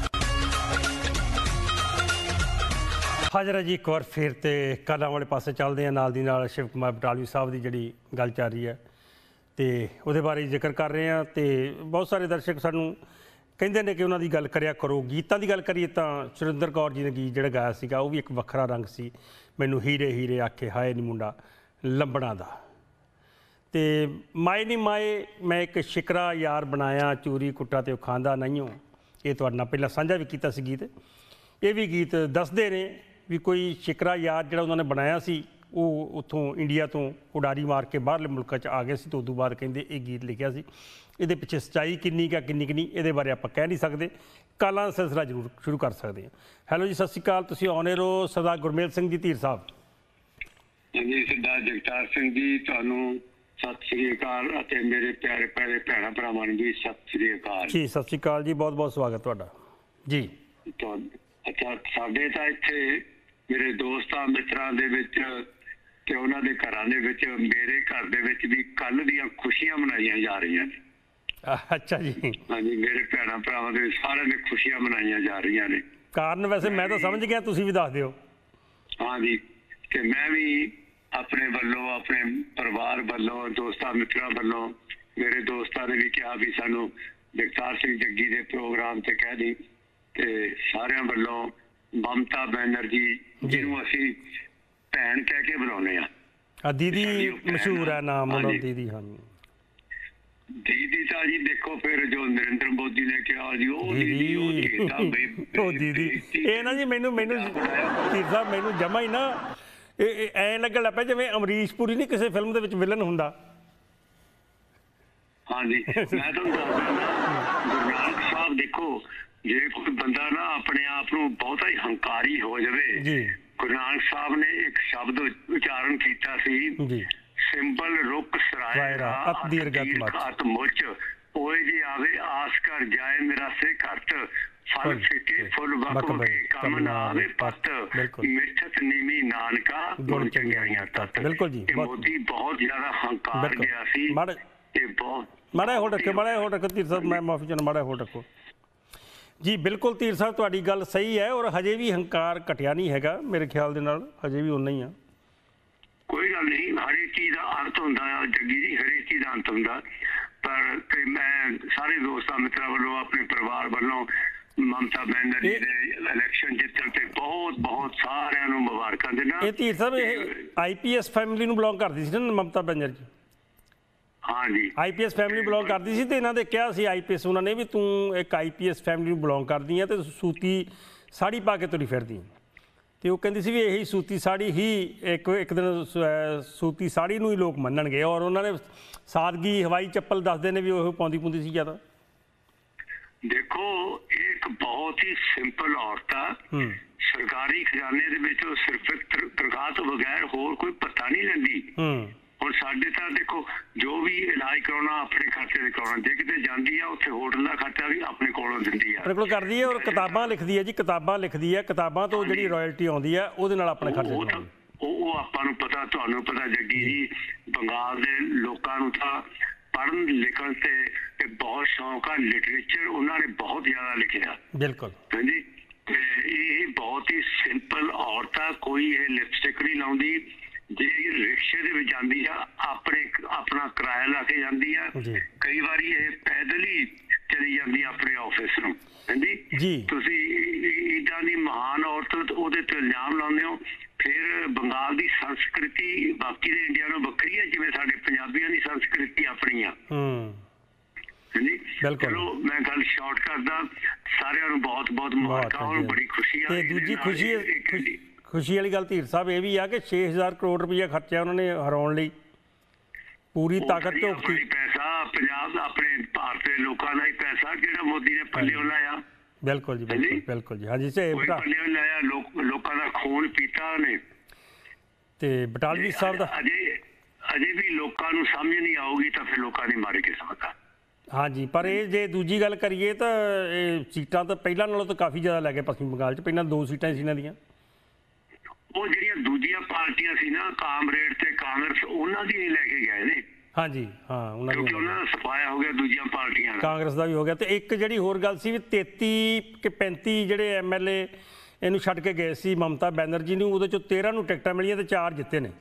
ਹਾਜ਼ਰ ਹੈ ਜੀ ਇੱਕ ਵਾਰ ਫਿਰ, ਅਤੇ ਕਾਲਾਂ ਵਾਲੇ ਪਾਸੇ ਚੱਲਦੇ ਹਾਂ। ਨਾਲ ਦੀ ਨਾਲ ਸ਼ਿਵ ਕੁਮਾਰ ਬਟਾਲਵੀ ਸਾਹਿਬ ਦੀ ਜਿਹੜੀ ਗੱਲ ਚੱਲ ਰਹੀ ਹੈ ਅਤੇ ਉਹਦੇ ਬਾਰੇ ਜ਼ਿਕਰ ਕਰ ਰਹੇ ਹਾਂ। ਅਤੇ ਬਹੁਤ ਸਾਰੇ ਦਰਸ਼ਕ ਸਾਨੂੰ ਕਹਿੰਦੇ ਨੇ ਕਿ ਉਹਨਾਂ ਦੀ ਗੱਲ ਕਰਿਆ ਕਰੋ। ਗੀਤਾਂ ਦੀ ਗੱਲ ਕਰੀਏ ਤਾਂ ਸੁਰਿੰਦਰ ਕੌਰ ਜੀ ਨੇ ਗੀਤ ਜਿਹੜਾ ਗਾਇਆ ਸੀਗਾ ਉਹ ਵੀ ਇੱਕ ਵੱਖਰਾ ਰੰਗ ਸੀ। ਮੈਨੂੰ ਹੀਰੇ ਹੀਰੇ ਆਖੇ ਹਾਏ ਨੀ ਮੁੰਡਾ ਲੰਬਣਾ ਦਾ, ਅਤੇ ਮਾਏ ਨੀ ਮਾਏ ਮੈਂ ਇੱਕ ਸ਼ਿਕਰਾ ਯਾਰ ਬਣਾਇਆ, ਚੂਰੀ ਕੁੱਟਾ ਤੇ ਉਹ ਖਾਂਦਾ ਨਹੀਂਓ, ਇਹ ਤੁਹਾਡੇ ਨਾਲ ਪਹਿਲਾਂ ਸਾਂਝਾ ਵੀ ਕੀਤਾ ਸੀ ਗੀਤ। ਇਹ ਵੀ ਗੀਤ ਦੱਸਦੇ ਨੇ ਵੀ ਕੋਈ ਸ਼ਿਕਰਾ ਯਾਰ ਜਿਹੜਾ ਉਹਨਾਂ ਨੇ ਬਣਾਇਆ ਸੀ ਉਹ ਉੱਥੋਂ ਇੰਡੀਆ ਤੋਂ ਉਡਾਰੀ ਮਾਰ ਕੇ ਬਾਹਰਲੇ ਮੁਲਕਾਂ 'ਚ ਆ ਗਏ ਸੀ, ਅਤੇ ਉਦੋਂ ਬਾਅਦ ਕਹਿੰਦੇ ਇਹ ਗੀਤ ਲਿਖਿਆ ਸੀ। ਇਹਦੇ ਪਿੱਛੇ ਸੱਚਾਈ ਕਿੰਨੀ ਕੁ ਕਿੰਨੀ ਕੁ ਨਹੀਂ, ਇਹਦੇ ਬਾਰੇ ਆਪਾਂ ਕਹਿ ਨਹੀਂ ਸਕਦੇ। ਕਾਲਾਂ ਦਾ ਸਿਲਸਿਲਾ ਜ਼ਰੂਰ ਸ਼ੁਰੂ ਕਰ ਸਕਦੇ ਹਾਂ। ਹੈਲੋ ਜੀ, ਸਤਿ ਸ਼੍ਰੀ ਅਕਾਲ। ਤੁਸੀਂ ਆਉਣੇ ਰਹੋ ਸਰਦਾਰ ਗੁਰਮੇਲ ਸਿੰਘ ਜੀ ਧੀਰ ਸਾਹਿਬ। ਜੀ ਸਰਦਾਰ ਜਗਤਾਰ ਸਿੰਘ ਜੀ, ਤੁਹਾਨੂੰ ਸਤਿ ਸ਼੍ਰੀ ਅਕਾਲ, ਅਤੇ ਮੇਰੇ ਪਿਆਰੇ ਪਿਆਰੇ ਭੈਣਾਂ ਭਰਾਵਾਂ ਨੂੰ ਵੀ ਸਤਿ ਸ਼੍ਰੀ ਅਕਾਲ ਜੀ। ਸਤਿ ਸ਼੍ਰੀ ਅਕਾਲ ਜੀ, ਬਹੁਤ ਬਹੁਤ ਸਵਾਗਤ ਤੁਹਾਡਾ ਜੀ। ਅੱਛਾ, ਸਾਡੇ ਤਾਂ ਇੱਥੇ ਮੇਰੇ ਦੋਸਤਾਂ ਮਿੱਤਰਾਂ ਦੇ ਵਿੱਚ ਤੇ ਉਹਨਾਂ ਦੇ ਘਰਾਂ ਦੇ ਵਿੱਚ, ਮੇਰੇ ਘਰ ਦੇ ਵਿੱਚ ਵੀ ਕੱਲ੍ਹ ਦੀਆਂ ਖੁਸ਼ੀਆਂ ਮਨਾਈਆਂ ਜਾ ਰਹੀਆਂ ਨੇ। ਅੱਛਾ ਜੀ। ਹਾਂਜੀ, ਮੇਰੇ ਭੈਣਾਂ ਭਰਾਵਾਂ ਦੇ ਸਾਰਿਆਂ ਦੇ ਖੁਸ਼ੀਆਂ ਮਨਾਈਆਂ ਜਾ ਰਹੀਆਂ ਨੇ। ਕਾਰਨ ਵੈਸੇ ਮੈਂ ਤਾਂ ਸਮਝ ਗਿਆ, ਤੁਸੀਂ ਵੀ ਦੱਸ ਦਿਓ। ਹਾਂਜੀ, ਤੇ ਮੈਂ ਵੀ ਆਪਣੇ ਵੱਲੋਂ, ਆਪਣੇ ਪਰਿਵਾਰ ਵੱਲੋਂ, ਦੋਸਤਾਂ ਮਿੱਤਰਾਂ ਵੱਲੋਂ, ਮੇਰੇ ਦੋਸਤਾਂ ਨੇ ਵੀ ਕਿਹਾ ਵੀ ਸਾਨੂੰ ਜਗਤਾਰ ਸਿੰਘ ਜੱਗੀ ਦੇ ਪ੍ਰੋਗਰਾਮ ਤੇ ਕਹਿ ਦੀ, ਤੇ ਸਾਰਿਆਂ ਵੱਲੋਂ ਮਮਤਾ ਬੈਨਰਜੀ ਜਿਹਨੂੰ ਅਸੀਂ ਭੈਣ ਕਹਿ ਕੇ ਬੁਲਾਉਂਦੇ ਆ, ਦੀਦੀ ਮਸ਼ਹੂਰ ਹੈ ਨਾਮ ਉਹਦਾ, ਦੀਦੀ। ਹਾਂਜੀ, ਦੀਦੀ ਤਾਂ ਜੀ ਦੇਖੋ ਫਿਰ ਜੋ ਨਰਿੰਦਰ ਮੋਦੀ ਨੇ ਕਿਹਾ ਜੀ ਉਹ ਦੀਦੀ, ਉਹ ਦੀਦੀ ਇਹ ਨਾ ਜੀ ਮੈਨੂੰ ਧੀਰ ਸਾਹਿਬ ਮੈਨੂੰ ਜਮਾ ਹੀ ਨਾ ਐਂ ਲੱਗਣ ਲੱਗ ਪਿਆ ਜਿਵੇਂ ਅਮਰੀਸ਼ ਪੁਰੀ ਨਹੀਂ ਕਿਸੇ ਫਿਲਮ ਦੇ ਵਿੱਚ ਵਿਲਨ ਹੁੰਦਾ। ਹਾਂਜੀ, ਮੈਂ ਤੁਹਾਨੂੰ ਦੱਸਦਾ, ਗੁਰੂ ਨਾਨਕ ਸਾਹਿਬ ਦੇਖੋ, ਜੇ ਕੋਈ ਬੰਦਾ ਨਾ ਆਪਣੇ ਆਪ ਨੂੰ ਬਹੁਤਾ ਹੀ ਹੰਕਾਰੀ ਹੋ ਜਾਵੇ ਜੀ, ਗੁਰੂ ਨਾਨਕ ਸਾਹਿਬ ਨੇ ਇੱਕ ਸ਼ਬਦ ਉਚਾਰਨ ਕੀਤਾ ਸੀ ਜੀ, ਸਿੰਬਲ ਰੁੱਖ ਸਰਾਏ ਅਤ ਦੀਰਘਤ ਮੁੱਚ, ओए जी आवे आस कर जाए मेरा से घट फल फिके फुल बक बके कम ना आवे पत मिठत नीमी नानका गुण चंगियाइयां तत। बिल्कुल जी, मोदी बहुत ज्यादा हंकार गया सी ते बहुत माड़ा होल्ड रखो धीर साहब, मैं माफी चाहना, माड़ा होल्ड रखो जी। बिल्कुल धीर साहब तुहाडी गल सही है, और हजे भी हंकार घटिया नहीं हैगा मेरे ख्याल दे नाल, हजे भी उन्ना ही आ। कोई गल नहीं, हर एक चीज़ का अंत होंदा है जग्गी जी, हर एक चीज़ का अंत होंदा। पर मैं सारे दोस्तां मित्रों वालों अपने परिवार वालों ममता बनर्जी दे इलेक्शन जितण ते बहुत बहुत सारिਆਂ ਨੂੰ ਮੁਬਾਰਕਾਂ ਦੇਣਾ। ਇਹ ਧੀਰ ਸਾਹਿਬ ਇਹ ਆਈਪੀਐਸ ਫੈਮਿਲੀ ਨੂੰ ਬਿਲੋਂਗ ਕਰਦੀ ਸੀ ਨਾ ਮਮਤਾ ਬੈਨਰਜੀ? हाँ जी, ਆਈਪੀਐਸ ਫੈਮਿਲੀ ਬਿਲੋਂਗ ਕਰਦੀ ਸੀ, ਤੇ ਇਹਨਾਂ ਦੇ ਕਿਹਾ ਸੀ ਆਈਪੀਐਸ ਉਹਨਾਂ ਨੇ ਵੀ ਤੂੰ ਇੱਕ ਆਈਪੀਐਸ ਫੈਮਿਲੀ ਨੂੰ ਬਿਲੋਂਗ ਕਰਦੀ ਆ ਤੇ ਸੂਤੀ ਸਾੜੀ ਪਾ ਕੇ ਤੁਰੀ ਫਿਰਦੀ, ਤੇ ਉਹ ਕਹਿੰਦੀ ਸੀ ਵੀ ਇਹੀ ਸੂਤੀ ਸਾੜੀ ਹੀ ਇੱਕ ਦਿਨ ਸੂਤੀ ਸਾੜੀ ਨੂੰ ਹੀ ਲੋਕ ਮੰਨਣਗੇ, ਔਰ ਉਹਨਾਂ ਨੇ ਸਾਦਗੀ ਹਵਾਈ ਚੱਪਲ ਦੱਸਦੇ ਨੇ ਵੀ ਉਹ ਪਾਉਂਦੀ ਪੁੰਦੀ ਸੀ ਜ਼ਿਆਦਾ। देखो एक बहुत ही सिंपल औरत आ, सरकारी खजाने दे विच सिर्फ तनख्वाह तो बगैर होर कोई पता नहीं लैंदी। ਹੁਣ ਸਾਡੇ ਤਾਂ ਦੇਖੋ ਜੋ ਵੀ ਇਲਾਜ ਕਰਾਉਣਾ ਆਪਣੇ ਖਾਤੇ ਤੇ ਕਰਾਉਣਾ, ਜੇ ਕਿਤੇ ਜਾਂਦੀ ਆ ਉੱਥੇ ਹੋਟਲ ਦਾ ਖਰਚਾ ਵੀ ਆਪਣੇ ਕੋਲੋਂ ਦਿੰਦੀ ਆ, ਆਪਣੇ ਕੋਲ ਕਰਦੀ ਹੈ, ਔਰ ਕਿਤਾਬਾਂ ਲਿਖਦੀ ਹੈ ਜੀ, ਕਿਤਾਬਾਂ ਲਿਖਦੀ ਹੈ, ਕਿਤਾਬਾਂ ਤੋਂ ਜਿਹੜੀ ਰਾਇਲਟੀ ਆਉਂਦੀ ਆ ਉਹਦੇ ਨਾਲ ਆਪਣੇ ਖਰਚੇ ਚਲਾਉਂਦੀ। ਉਹ ਆਪਾਂ ਨੂੰ ਪਤਾ, ਤੁਹਾਨੂੰ ਪਤਾ ਜੱਗੀ ਜੀ, ਬੰਗਾਲ ਦੇ ਲੋਕਾਂ ਨੂੰ ਤਾਂ ਪੜ੍ਹਨ ਲਿਖਣ ਤੇ ਬਹੁਤ ਸ਼ੌਂਕ ਆ, ਲਿਟਰੇਚਰ ਉਹਨਾਂ ਨੇ ਬਹੁਤ ਜ਼ਿਆਦਾ ਲਿਖਿਆ। ਬਿਲਕੁਲ ਹਾਂਜੀ, ਤੇ ਇਹ ਬਹੁਤ ਹੀ ਸਿੰਪਲ ਔਰਤ ਆ, ਕੋਈ ਇਹ ਲਿਪਸਟਿਕ ਨਹੀਂ ਲਾਉਂਦੀ। ਜੇ ਰਿਕਸ਼ੇ ਦੇ ਵਿੱਚ ਜਾਂਦੀ ਆ ਆਪਣਾ ਕਿਰਾਇਆ ਲਾ ਕੇ ਜਾਂਦੀ ਆ, ਕਈ ਵਾਰੀ ਇਹ ਪੈਦਲ ਹੀ ਚਲੀ ਜਾਂਦੀ ਆ ਆਪਣੇ ਆਫਿਸ ਨੂੰ। ਹਾਂਜੀ, ਤੁਸੀਂ ਇੱਦਾਂ ਦੀ ਮਹਾਨ ਔਰਤ ਉਹਦੇ ਤੇ ਇਲਜ਼ਾਮ ਲਾਉਂਦੇ ਹੋ। ਫਿਰ ਬੰਗਾਲ ਦੀ ਸੰਸਕ੍ਰਿਤੀ ਬਾਕੀ ਦੇ ਇੰਡੀਆ ਨਾਲੋਂ ਵੱਖਰੀ ਹੈ, ਜਿਵੇਂ ਸਾਡੇ ਪੰਜਾਬੀਆਂ ਦੀ ਸੰਸਕ੍ਰਿਤੀ ਆਪਣੀ ਆ। ਹਾਂਜੀ, ਚਲੋ ਮੈਂ ਗੱਲ ਸ਼ਾਰਟ ਕਰਦਾ, ਸਾਰਿਆਂ ਨੂੰ ਬਹੁਤ ਬਹੁਤ ਮੁਬਾਰਕਾਂ ਹੋਣ, ਬੜੀ ਖੁਸ਼ੀ ਆ। ਤੇ ਦੂਜੀ ਖੁਸ਼ੀ ਵਾਲੀ ਗੱਲ ਧੀਰ ਸਾਹਿਬ ਇਹ ਵੀ ਆ ਕਿ 6000 ਕਰੋੜ ਰੁਪਈਆ ਖਰਚਿਆ ਉਹਨਾਂ ਨੇ ਹਰਾਉਣ ਲਈ, ਪੂਰੀ ਤਾਕਤ ਝੋਕਤੀ। ਪੈਸਾ ਪੰਜਾਬ ਦਾ, ਆਪਣੇ ਭਾਰਤ ਦੇ ਲੋਕਾਂ ਦਾ ਹੀ ਪੈਸਾ ਜਿਹੜਾ ਮੋਦੀ ਨੇ ਪੱਲਿਓਂ ਲਾਇਆ। ਬਿਲਕੁਲ ਜੀ, ਬਿਲਕੁਲ ਜੀ, ਹਾਂਜੀ ਪੱਲਿਓਂ ਲਾਇਆ, ਲੋਕਾਂ ਦਾ ਖੂਨ ਪੀਤਾ ਉਹਨੇ। ਤੇ ਬਟਾਲਵੀ ਸਾਹਿਬ ਦਾ ਅਜੇ ਵੀ ਲੋਕਾਂ ਨੂੰ ਸਮਝ ਨਹੀਂ ਆਊਗੀ ਤਾਂ ਫਿਰ ਲੋਕਾਂ ਦੀ ਮਾੜੀ ਕਿਸਮਤ ਆ। ਹਾਂਜੀ, ਪਰ ਇਹ ਜੇ ਦੂਜੀ ਗੱਲ ਕਰੀਏ ਤਾਂ ਇਹ ਸੀਟਾਂ ਤਾਂ ਪਹਿਲਾਂ ਨਾਲੋਂ ਤਾਂ ਕਾਫੀ ਜ਼ਿਆਦਾ ਲੈ ਗਏ ਪੱਛਮੀ ਬੰਗਾਲ 'ਚ, ਪਹਿਲਾਂ 2 ਸੀਟਾਂ ਸੀ ਇਹਨਾਂ ਦੀਆਂ। ਉਹ ਜਿਹੜੀਆਂ ਦੂਜੀਆਂ ਪਾਰਟੀਆਂ ਸੀ ਨਾ, ਕਾਮਰੇਡ ਤੇ ਕਾਂਗਰਸ, ਉਹਨਾਂ ਦੀ ਲੈ ਕੇ ਗਏ ਨੇ। ਹਾਂਜੀ, ਹਾਂ, ਉਹਨਾਂ ਦਾ ਸਫਾਇਆ ਹੋ ਗਿਆ ਦੂਜੀਆਂ ਪਾਰਟੀਆਂ ਦਾ, ਕਾਂਗਰਸ ਦਾ ਵੀ ਹੋ ਗਿਆ। ਤੇ ਇੱਕ ਜਿਹੜੀ ਹੋਰ ਗੱਲ ਸੀ ਵੀ 33 ਕਿ 35 ਜਿਹੜੇ ਐਮਐਲਏ ਇਹਨੂੰ ਛੱਡ ਕੇ ਗਏ ਸੀ ਮਮਤਾ ਬੈਨਰਜੀ ਨੂੰ, ਉਹਦੇ 'ਚੋਂ 13 ਨੂੰ ਟਿਕਟਾਂ ਮਿਲੀਆਂ ਤੇ 4 ਜਿੱਤੇ ਨੇ।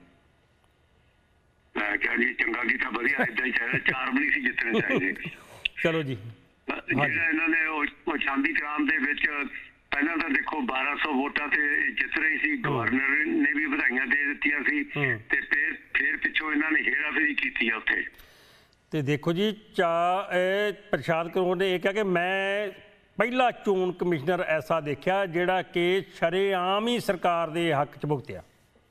ਮੈਂ ਕਿਹਾ ਜੀ ਚੰਗਾ ਕੀਤਾ, ਵਧੀਆ, ਏਦਾਂ ਹੀ ਚਾਹੀਦਾ, 4 ਵੀ ਨਹੀਂ ਸੀ ਜਿੱਤਣੇ ਚਾਹੀਦੇ। ਚਲੋ ਜੀ, ਜਿਹੜਾ ਇਹਨਾਂ ਨੇ ਉਹ ਚਾਂਦੀ ਕ੍ਰਾਮ ਦੇ ਵਿੱਚ ਪਹਿਲਾਂ ਤਾਂ ਦੇਖੋ 1200 ਵੋਟਾਂ ਤੇ ਜਿੱਤ ਰਹੀ ਸੀ, ਗਵਰਨਰ ਨੇ ਵੀ ਵਧਾਈਆਂ ਦੇ ਦਿੱਤੀਆਂ ਸੀ, ਤੇ ਫਿਰ ਪਿੱਛੋਂ ਇਹਨਾਂ ਨੇ ਹੇਰਾਫੇਰੀ ਕੀਤੀ ਆ ਉੱਥੇ। ਤੇ ਦੇਖੋ ਜੀ, ਪ੍ਰਸ਼ਾਦ ਕਰੋੜ ਨੇ ਇਹ ਕਿਹਾ ਕਿ ਮੈਂ ਪਹਿਲਾ ਚੋਣ ਕਮਿਸ਼ਨਰ ਐਸਾ ਦੇਖਿਆ ਜਿਹੜਾ ਕਿ ਸ਼ਰੇਆਮ ਹੀ ਸਰਕਾਰ ਦੇ ਹੱਕ 'ਚ ਭੁਗਤਿਆ।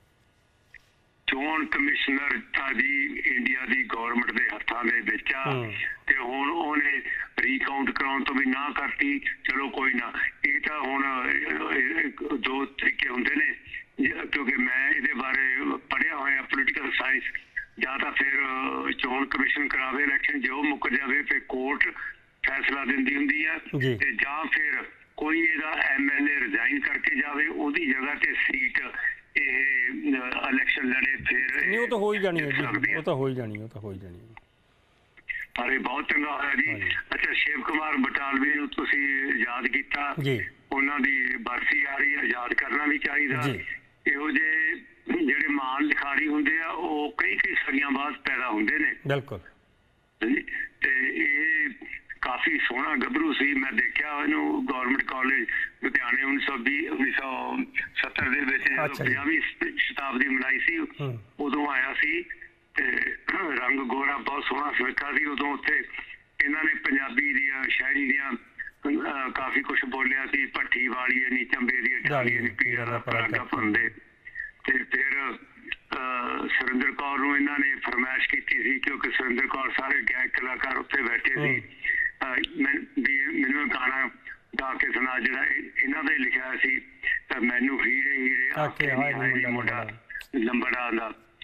ਚੋਣ ਕਮਿਸ਼ਨਰ ਜੀ ਇੰਡੀਆ ਦੀ ਗਵਰਨਮੈਂਟ ਦੇ ਹੱਥਾਂ ਦੇ ਵਿੱਚ ਆ, ਤੇ ਹੁਣ ਉਹਨੇ ਰੀਕਾਊਂਟ ਕਰਾਉਣ ਤੋਂ ਵੀ ਨਾ ਕਰਤੀ। ਚਲੋ ਕੋਈ ਨਾ, ਇਹ ਤਾਂ ਹੁਣ 2 ਤਰੀਕੇ ਹੁੰਦੇ ਨੇ, ਕਿਉਂਕਿ ਮੈਂ ਇਹਦੇ ਬਾਰੇ ਪੜ੍ਹਿਆ ਹੋਇਆ ਪੋਲੀਟੀਕਲ ਸਾਇੰਸ। ਜਾਂ ਤਾਂ ਫਿਰ ਚੋਣ ਕਮਿਸ਼ਨ ਕਰਾਵੇ ਇਲੈਕਸ਼ਨ, ਜੇ ਉਹ ਮੁੱਕ ਜਾਵੇ ਫਿਰ ਕੋਰਟ ਫੈਸਲਾ ਦਿੰਦੀ ਹੁੰਦੀ ਆ, ਤੇ ਜਾਂ ਫਿਰ ਕੋਈ ਇਹਦਾ ਐਮਐਲਏ ਰਿਜ਼ਾਈਨ ਕਰਕੇ ਜਾਵੇ, ਉਹਦੀ ਜਗ੍ਹਾ ਤੇ ਸੀਟ ਇਹ ਇਲੈਕਸ਼ਨ ਲੜੇ। ਫਿਰ ਉਹ ਤਾਂ ਹੋ ਹੀ ਜਾਣੀ ਹੈ ਜੀ, ਉਹ ਤਾਂ ਹੋ ਹੀ ਜਾਣੀ ਹੈ। ਪਰ ਇਹ ਬਹੁਤ ਚੰਗਾ ਹੋਇਆ ਜੀ। ਅੱਛਾ, ਸ਼ਿਵ ਕੁਮਾਰ ਬਟਾਲਵੀ ਨੂੰ ਤੁਸੀਂ ਯਾਦ ਕੀਤਾ, ਉਹਨਾਂ ਦੀ ਬਰਸੀ ਆ ਰਹੀ ਹੈ, ਯਾਦ ਕਰਨਾ ਵੀ ਚਾਹੀਦਾ। ਇਹੋ ਜਿਹੇ ਜਿਹੜੇ ਮਹਾਨ ਲਿਖਾਰੀ ਹੁੰਦੇ ਆ, ਉਹ ਕਈ ਸਦੀਆਂ ਬਾਅਦ ਪੈਦਾ ਹੁੰਦੇ ਨੇ। ਬਿਲਕੁਲ, ਤੇ ਇਹ ਕਾਫੀ ਸੋਹਣਾ ਗੱਭਰੂ ਸੀ। ਮੈਂ ਦੇਖਿਆ ਇਹਨੂੰ ਗਵਰਨਮੈਂਟ ਕਾਲਜ ਲੁਧਿਆਣੇ 1970 ਦੇ ਵਿੱਚ 50ਵੀਂ ਸ਼ਤਾਬਦੀ ਮਨਾਈ ਸੀ, ਉਦੋਂ ਆਇਆ ਸੀ, ਤੇ ਰੰਗ ਗੋਰਾ ਬਹੁਤ ਸੋਹਣਾ ਸੁਨੱਖਾ ਸੀ। ਉਦੋਂ ਉੱਥੇ ਇਹਨਾਂ ਨੇ ਪੰਜਾਬੀ ਦੀਆਂ ਸ਼ਾਇਰੀ ਦੀਆਂ ਕਾਫੀ ਕੁਛ ਬੋਲਿਆ ਸੀ, ਭੱਠੀ ਵਾਲੀਏ ਨੀ ਚੰਬੇ ਦੀ ਢਾਲੀਏ ਨੀ ਪੀਰਾਂ ਦਾ ਪਰਾਗਾ ਪਾਉਂਦੇ। ਤੇ ਫਿਰ ਸੁਰਿੰਦਰ ਕੌਰ ਨੂੰ ਇਹਨਾਂ ਨੇ ਫਰਮਾਇਸ਼ ਕੀਤੀ ਸੀ, ਕਿਉਂਕਿ ਸੁਰਿੰਦਰ ਕੌਰ ਸਾਰੇ ਗਾਇਕ ਕਲਾਕਾਰ ਉੱਥੇ ਬੈਠੇ ਸੀ, ਮੈਨੂੰ ਗਾਣਾ ਗਾ ਕੇ ਸੁਣਾ ਜਿਹੜਾ ਇਹਨਾਂ ਦਾ ਹੀ ਲਿਖਿਆ ਸੀ, ਮੈਨੂੰ ਹੀਰੇ ਹੀਰੇ ਆਕੇ ਮੁੰਡਾ ਲੰਬੜਾ ਦਾ।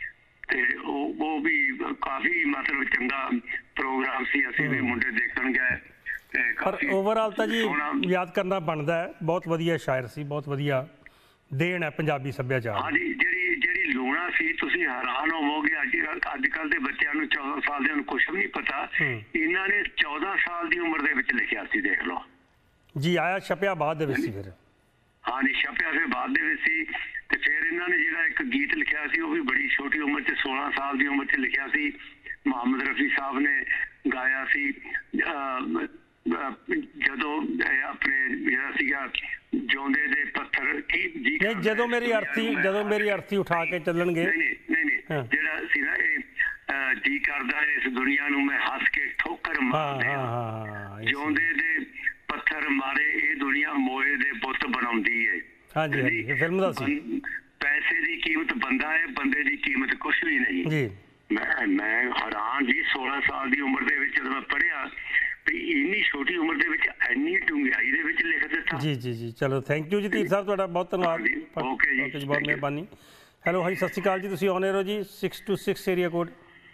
ਤੇ ਉਹ ਵੀ ਕਾਫੀ ਮਤਲਬ ਚੰਗਾ ਪ੍ਰੋਗਰਾਮ ਸੀ, ਅਸੀਂ ਵੀ ਮੁੰਡੇ ਦੇਖਣ ਗਏ। ਪਰ ਓਵਰਆਲ ਤਾਂ ਜੀ ਯਾਦ ਕਰਨਾ ਬਣਦਾ ਹੈ, ਬਹੁਤ ਵਧੀਆ ਸ਼ਾਇਰ ਸੀ, ਬਹੁਤ ਵਧੀਆ ਦੇਣ ਹੈ ਪੰਜਾਬੀ ਸੱਭਿਆਚਾਰ। ਹਾਂਜੀ, ਜਿਹੜੀ ਲੂਣਾ ਸੀ, ਤੁਸੀਂ ਹੈਰਾਨ ਹੋਵੋਗੇ ਅੱਜ ਕੱਲ ਦੇ ਬੱਚਿਆਂ ਨੂੰ 14 ਸਾਲ ਦੇ ਨੂੰ ਕੁਝ ਵੀ ਨਹੀਂ ਪਤਾ, ਇਹਨਾਂ ਨੇ 14 ਸਾਲ ਦੀ ਉਮਰ ਦੇ ਵਿੱਚ ਲਿਖਿਆ ਸੀ, ਦੇਖ ਲਓ ਜੀ। ਆਇਆ ਛਪਿਆ ਬਾਅਦ ਦੇ ਵਿੱਚ ਸੀ ਫਿਰ? ਹਾਂਜੀ, ਛਪਿਆ ਫਿਰ ਬਾਅਦ ਦੇ ਵਿੱਚ ਸੀ। ਤੇ ਫਿਰ ਇਹਨਾਂ ਨੇ ਜਿਹੜਾ ਇੱਕ ਗੀਤ ਲਿਖਿਆ ਸੀ ਉਹ ਵੀ ਬੜੀ ਛੋਟੀ ਉਮਰ 'ਚ 16 ਸਾਲ ਦੀ ਉਮਰ 'ਚ ਲਿਖਿਆ ਸੀ। ਮੁਹੰਮਦ ਰਫੀ ਸਾਹਿਬ ਨੇ ਗਾਇਆ ਸੀ। ਜਦੋਂ ਆਪਣੇ ਜਿਹੜਾ ਸੀਗਾ ਜਿਉਂਦੇ ਦੇ ਪੱਥਰ ਕੀ ਜਦੋਂ ਮੇਰੀ ਅਰਥੀ ਉਠਾ ਕੇ ਚੱਲਣਗੇ, ਨਹੀਂ ਜਿਹੜਾ ਸੀ ਨਾ ਇਹ ਜੀ ਕਰਦਾ ਇਸ ਦੁਨੀਆ ਨੂੰ ਮੈਂ ਹੱਸ ਕੇ ਠੋਕਰ ਮਾਰ ਦਿਆਂ, ਜਿਉਂਦੇ ਦੇ ਪੱਥਰ ਮਾਰੇ ਇਹ ਦੁਨੀਆ ਮੋਏ ਦੇ ਬੁੱਤ ਬਣਾਉਂਦੀ ਹੈ। ਹਾਂਜੀ ਹਾਂਜੀ, ਫਿਲਮ ਦਾ ਸੀ। ਪੈਸੇ ਦੀ ਕੀਮਤ ਬੰਦਾ ਹੈ, ਬੰਦੇ ਦੀ ਕੀਮਤ ਕੁਛ ਵੀ ਨਹੀਂ ਜੀ। ਮੈਂ ਹੈਰਾਨ ਜੀ, 16 ਸਾਲ ਦੀ ਉਮਰ ਦੇ ਵਿੱਚ ਜਦੋਂ ਮੈਂ ਪੜ੍ਹਿਆ ਵੀ ਇੰਨੀ ਛੋਟੀ ਉਮਰ ਦੇ ਵਿੱਚ ਇੰਨੀ ਡੂੰਘਾਈ ਦੇ ਵਿੱਚ ਲਿਖ ਦਿੱਤਾ। ਜੀ ਜੀ ਜੀ, ਚਲੋ ਥੈਂਕ ਯੂ ਜੀ ਧੀਰ ਸਾਹਿਬ, ਤੁਹਾਡਾ ਬਹੁਤ ਧੰਨਵਾਦ। ਓਕੇ ਜੀ, ਬਹੁਤ ਮਿਹਰਬਾਨੀ। ਹੈਲੋ ਹਾਂਜੀ, ਸਤਿ ਸ਼੍ਰੀ ਅਕਾਲ ਜੀ, ਤੁਸੀਂ ਆਨ 에ਅਰ ਹੋ ਜੀ, 626 ਏਰੀਆ ਕੋਡ।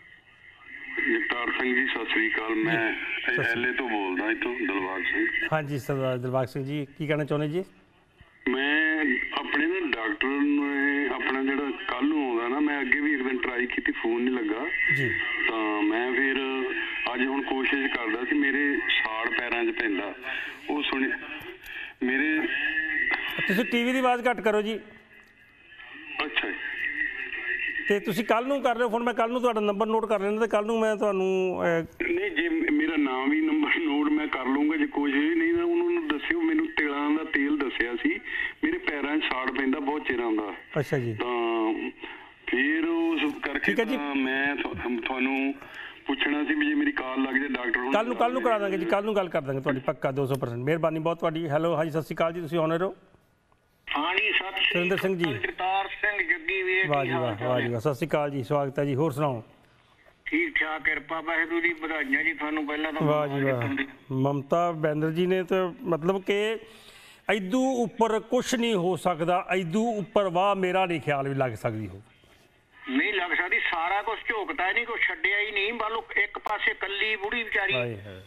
ਜਗਤਾਰ ਸਿੰਘ ਜੀ, ਸਤਿ ਸ੍ਰੀ ਅਕਾਲ। ਮੈਂ ਐਲਏ ਤੋਂ ਬੋਲਦਾ, ਇੱਥੋਂ ਦਿਲਬਾਗ ਸਿੰਘ। ਹਾਂਜੀ ਸਰਦਾਰ ਦਿਲਬਾਗ ਸਿੰਘ ਜੀ, ਕੀ ਕਹਿਣਾ ਚਾਹੁੰਦੇ ਜੀ? ਮੈਂ ਆਪਣੇ ਨਾ ਡਾਕਟਰ ਨੇ ਆਪਣਾ ਜਿਹੜਾ ਕੱਲ ਨੂੰ ਆਉਂਦਾ ਨਾ, ਮੈਂ ਅੱਗੇ ਵੀ ਇੱਕ ਦਿਨ ਟਰਾਈ ਕੀਤੀ, ਫੋਨ ਨਹੀਂ ਲੱਗਾ ਜੀ, ਤਾਂ ਮੈਂ ਫਿਰ ਅੱਜ ਹੁਣ ਕੋਸ਼ਿਸ਼ ਕਰਦਾ ਸੀ। ਮੇਰੇ ਸਾੜ ਪੈਰਾਂ 'ਚ ਪੈਂਦਾ, ਉਹ ਸੁਣੀ ਮੇਰੇ। ਤੁਸੀਂ ਟੀਵੀ ਦੀ ਆਵਾਜ਼ ਘੱਟ ਕਰੋ ਜੀ। ਅੱਛਾ ਜੀ, ਤੇ ਤੁਸੀਂ ਕੱਲ ਨੂੰ ਕਰ ਰਹੇ ਹੋ ਫੋਨ, ਮੈਂ ਕੱਲ ਨੂੰ ਤੁਹਾਡਾ ਨੰਬਰ ਨੋਟ ਕਰ ਲੈਣਾ, ਤੇ ਕੱਲ ਨੂੰ ਮੈਂ ਤੁਹਾਨੂੰ ਨਹੀਂ ਜੇ ਮੇਰਾ ਨਾਮ ਵੀ ਨੰਬਰ ਨੋਟ ਮੈਂ ਕਰ ਲੂੰਗਾ, ਜੇ ਕੋਸ਼ਿਸ਼ ਨਹੀਂ ਤਾਂ ਉਹਨਾਂ ਨੂੰ ਦੱਸਿਓ। ਮੈਨੂੰ ਤਿਲਾਂ ਦਾ ਤੇਲ ਦੱਸਿਆ ਸੀ, ਮੇਰੇ ਪੈਰਾਂ 'ਚ ਸਾੜ ਪੈਂਦਾ ਬਹੁਤ ਚਿਰਾਂ ਦਾ। ਅੱਛਾ ਜੀ, ਤਾਂ ਫਿਰ ਉਸ ਕਰਕੇ ਤਾਂ ਮੈਂ ਤੁਹਾਨੂੰ ਪੁੱਛਣਾ ਸੀ ਵੀ ਜੇ ਮੇਰੀ ਕਾਲ ਲੱਗ ਜਾਏ ਡਾਕਟਰ ਕੱਲ ਨੂੰ ਕਰਾ ਦਾਂਗੇ ਜੀ, ਕੱਲ ਨੂੰ ਗੱਲ ਕਰ ਦਾਂਗੇ ਤੁਹਾਡੀ, ਪੱਕਾ 200%। ਮਿਹਰਬਾਨੀ ਬਹੁਤ ਤੁਹਾਡੀ। ਹੈਲੋ ਹਾਂਜੀ, ਸਤਿ ਸ਼੍ਰੀ ਅਕਾਲ ਜੀ, ਤੁਸੀਂ ਆਨ 에ਅਰ ਹੋ। ਹਾਂਜੀ, ਸੁਰਿੰਦਰ ਸਿੰਘ ਜੀ, ਜਗਤਾਰ ਸਿੰਘ ਜੱਗੀ ਵੀਰ, ਵਾਹ ਜੀ ਵਾਹ, ਵਾਹ ਜੀ ਵਾਹ, ਸਤਿ ਸ਼੍ਰੀ ਅਕਾਲ ਜੀ, ਸਵਾਗਤ ਹੈ ਜੀ। ਹੋਰ ਸੁਣਾਓ? ਠੀਕ ਠਾਕ, ਕਿਰਪਾ ਵਾਹਿਗੁਰੂ ਦੀ, ਵਧਾਈਆਂ ਜੀ ਤੁਹਾਨੂੰ ਪਹਿਲਾਂ ਤਾਂ। ਵਾਹ ਜੀ ਵਾਹ, ਮਮਤਾ ਬੈਨਰਜੀ ਨੇ ਤਾਂ ਮਤਲਬ ਕਿ ਐਦੂ ਉੱਪਰ ਕੁਛ ਨਹੀਂ ਹੋ ਸਕਦਾ, ਐਦੂ ਉੱਪਰ ਵਾਹ ਮੇਰਾ ਨਹੀਂ ਖਿਆਲ ਵੀ ਲੱਗ ਸਕਦੀ ਹੋ, ਨਹੀਂ ਲੱਗ ਸਕਦੀ। ਸਾਰਾ ਕੁਝ ਝੋਕਦਾ ਨਹੀਂ, ਕੁਛ ਛੱਡਿਆ ਹੀ ਨਹੀਂ। ਮੰਨ ਲਓ ਇੱਕ ਪਾਸੇ ਕੱਲੀ ਬੁੜੀ ਵਿਚਾਰੀ,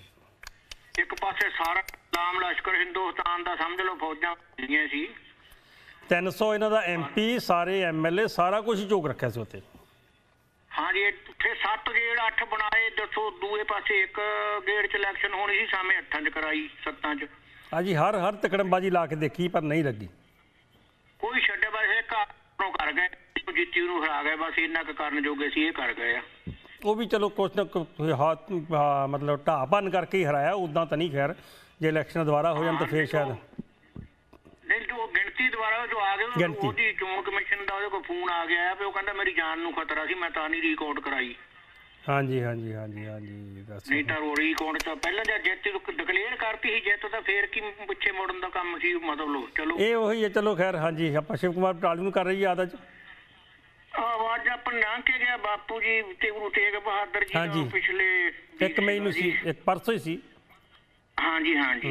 ਇੱਕ ਪਾਸੇ ਸਾਰਾ ਨਾਮ ਲਸ਼ਕਰ ਹਿੰਦੁਸਤਾਨ ਦਾ ਸਮਝ ਲਓ ਫੌਜਾਂ ਹੁੰਦੀਆਂ ਸੀ। 300 ਇਹਨਾਂ ਦਾ MP, ਸਾਰੇ MLA, ਸਾਰਾ ਕੁਝ ਝੋਕ ਰੱਖਿਆ ਸੀ ਉੱਥੇ। ਹਾਂਜੀ, ਉੱਥੇ 7 ਗੇੜ 8 ਬਣਾਏ, ਦੱਸੋ ਦੂਏ ਪਾਸੇ ਇੱਕ ਗੇੜ 'ਚ ਇਲੈਕਸ਼ਨ ਹੋਣੀ ਸੀ, ਸਾਹਮਣੇ 8 'ਚ ਕਰਾਈ, 7 'ਚ। ਹਾਂਜੀ, ਹਰ ਤਕੜਮਬਾਜੀ ਲਾ ਕੇ ਦੇਖੀ ਪਰ ਨਹੀਂ ਲੱਗੀ ਕੋਈ ਛੱਡੇ, ਬਸ ਇਹ ਘਰੋਂ ਕਰ ਗਏ, ਜਿੱਤੀ ਨੂੰ ਹਰਾ ਗਏ, ਬਸ ਇੰਨਾ ਕੁ ਕਰਨ ਜੋਗੇ ਸੀ, ਇਹ ਕਰ ਗਏ ਆ। ਉਹ ਵੀ ਚਲੋ ਕੁਛ ਨਾ ਹੱਥ ਮਤਲਬ ਢਾਹ ਭੰਨ ਕਰਕੇ ਹੀ ਹਰਾਇਆ, ਉੱਦਾਂ ਤਾਂ ਨਹੀਂ। ਖੈਰ ਜੇ ਇਲੈਕਸ਼ਨ ਦੁਬਾਰਾ ਹੋ ਜਾਣ ਤਾਂ ਫਿਰ ਸ਼ਾਇਦ ਨਹੀਂ, ਜੋ ਗਿਣਤੀ ਦੁਬਾਰਾ ਜੋ ਆ ਗਏ, ਉਹਦੀ ਚੋਣ ਕਮਿਸ਼ਨ ਦਾ ਉਹਦੇ ਕੋਲ ਫੋਨ ਆ ਗਿਆ ਵੀ ਉਹ ਕਹਿੰਦਾ ਮੇਰੀ ਜਾਨ ਨੂੰ ਖਤਰਾ ਸੀ, ਮੈਂ ਤਾਂ ਨਹੀਂ ਰਿਕਾਰਡ ਕਰਾਈ। ਹਾਂਜੀ ਹਾਂਜੀ ਹਾਂਜੀ ਹਾਂਜੀ, ਨਹੀਂ ਤਾਂ ਰਿਕਾਰਡ ਤਾਂ ਪਹਿਲਾਂ ਜਦ ਜਿੱਤ ਡਿਕਲੇਅਰ ਕਰਤੀ ਸੀ ਜਿੱਤ, ਤਾਂ ਫੇਰ ਕੀ ਪਿੱਛੇ ਮੁੜਨ ਦਾ ਕੰਮ ਸੀ, ਮਤਲਬ। ਚਲੋ ਇਹ ਉਹੀ ਹੈ, ਚਲੋ ਖੈਰ। ਹਾਂਜੀ, ਆਪਾਂ ਸ਼ਿਵ ਕੁਮਾਰ ਬਟਾਲਵੀ ਨੂੰ ਕਰ ਰਹੀ ਯਾਦ ਅੱਜ। ਆਵਾਜ਼ ਆਪਾਂ ਲੰਘ ਕੇ ਗਿਆ ਬਾਪੂ ਜੀ ਤੇ ਗੁਰੂ ਤੇਗ ਬਹਾਦਰ ਜੀ ਦਾ ਪਿਛਲੇ 1 ਮਈ ਨੂੰ ਸੀ, ਇੱਕ ਪਰਸੋਂ ਹੀ ਸੀ। ਹਾਂਜੀ ਹਾਂਜੀ,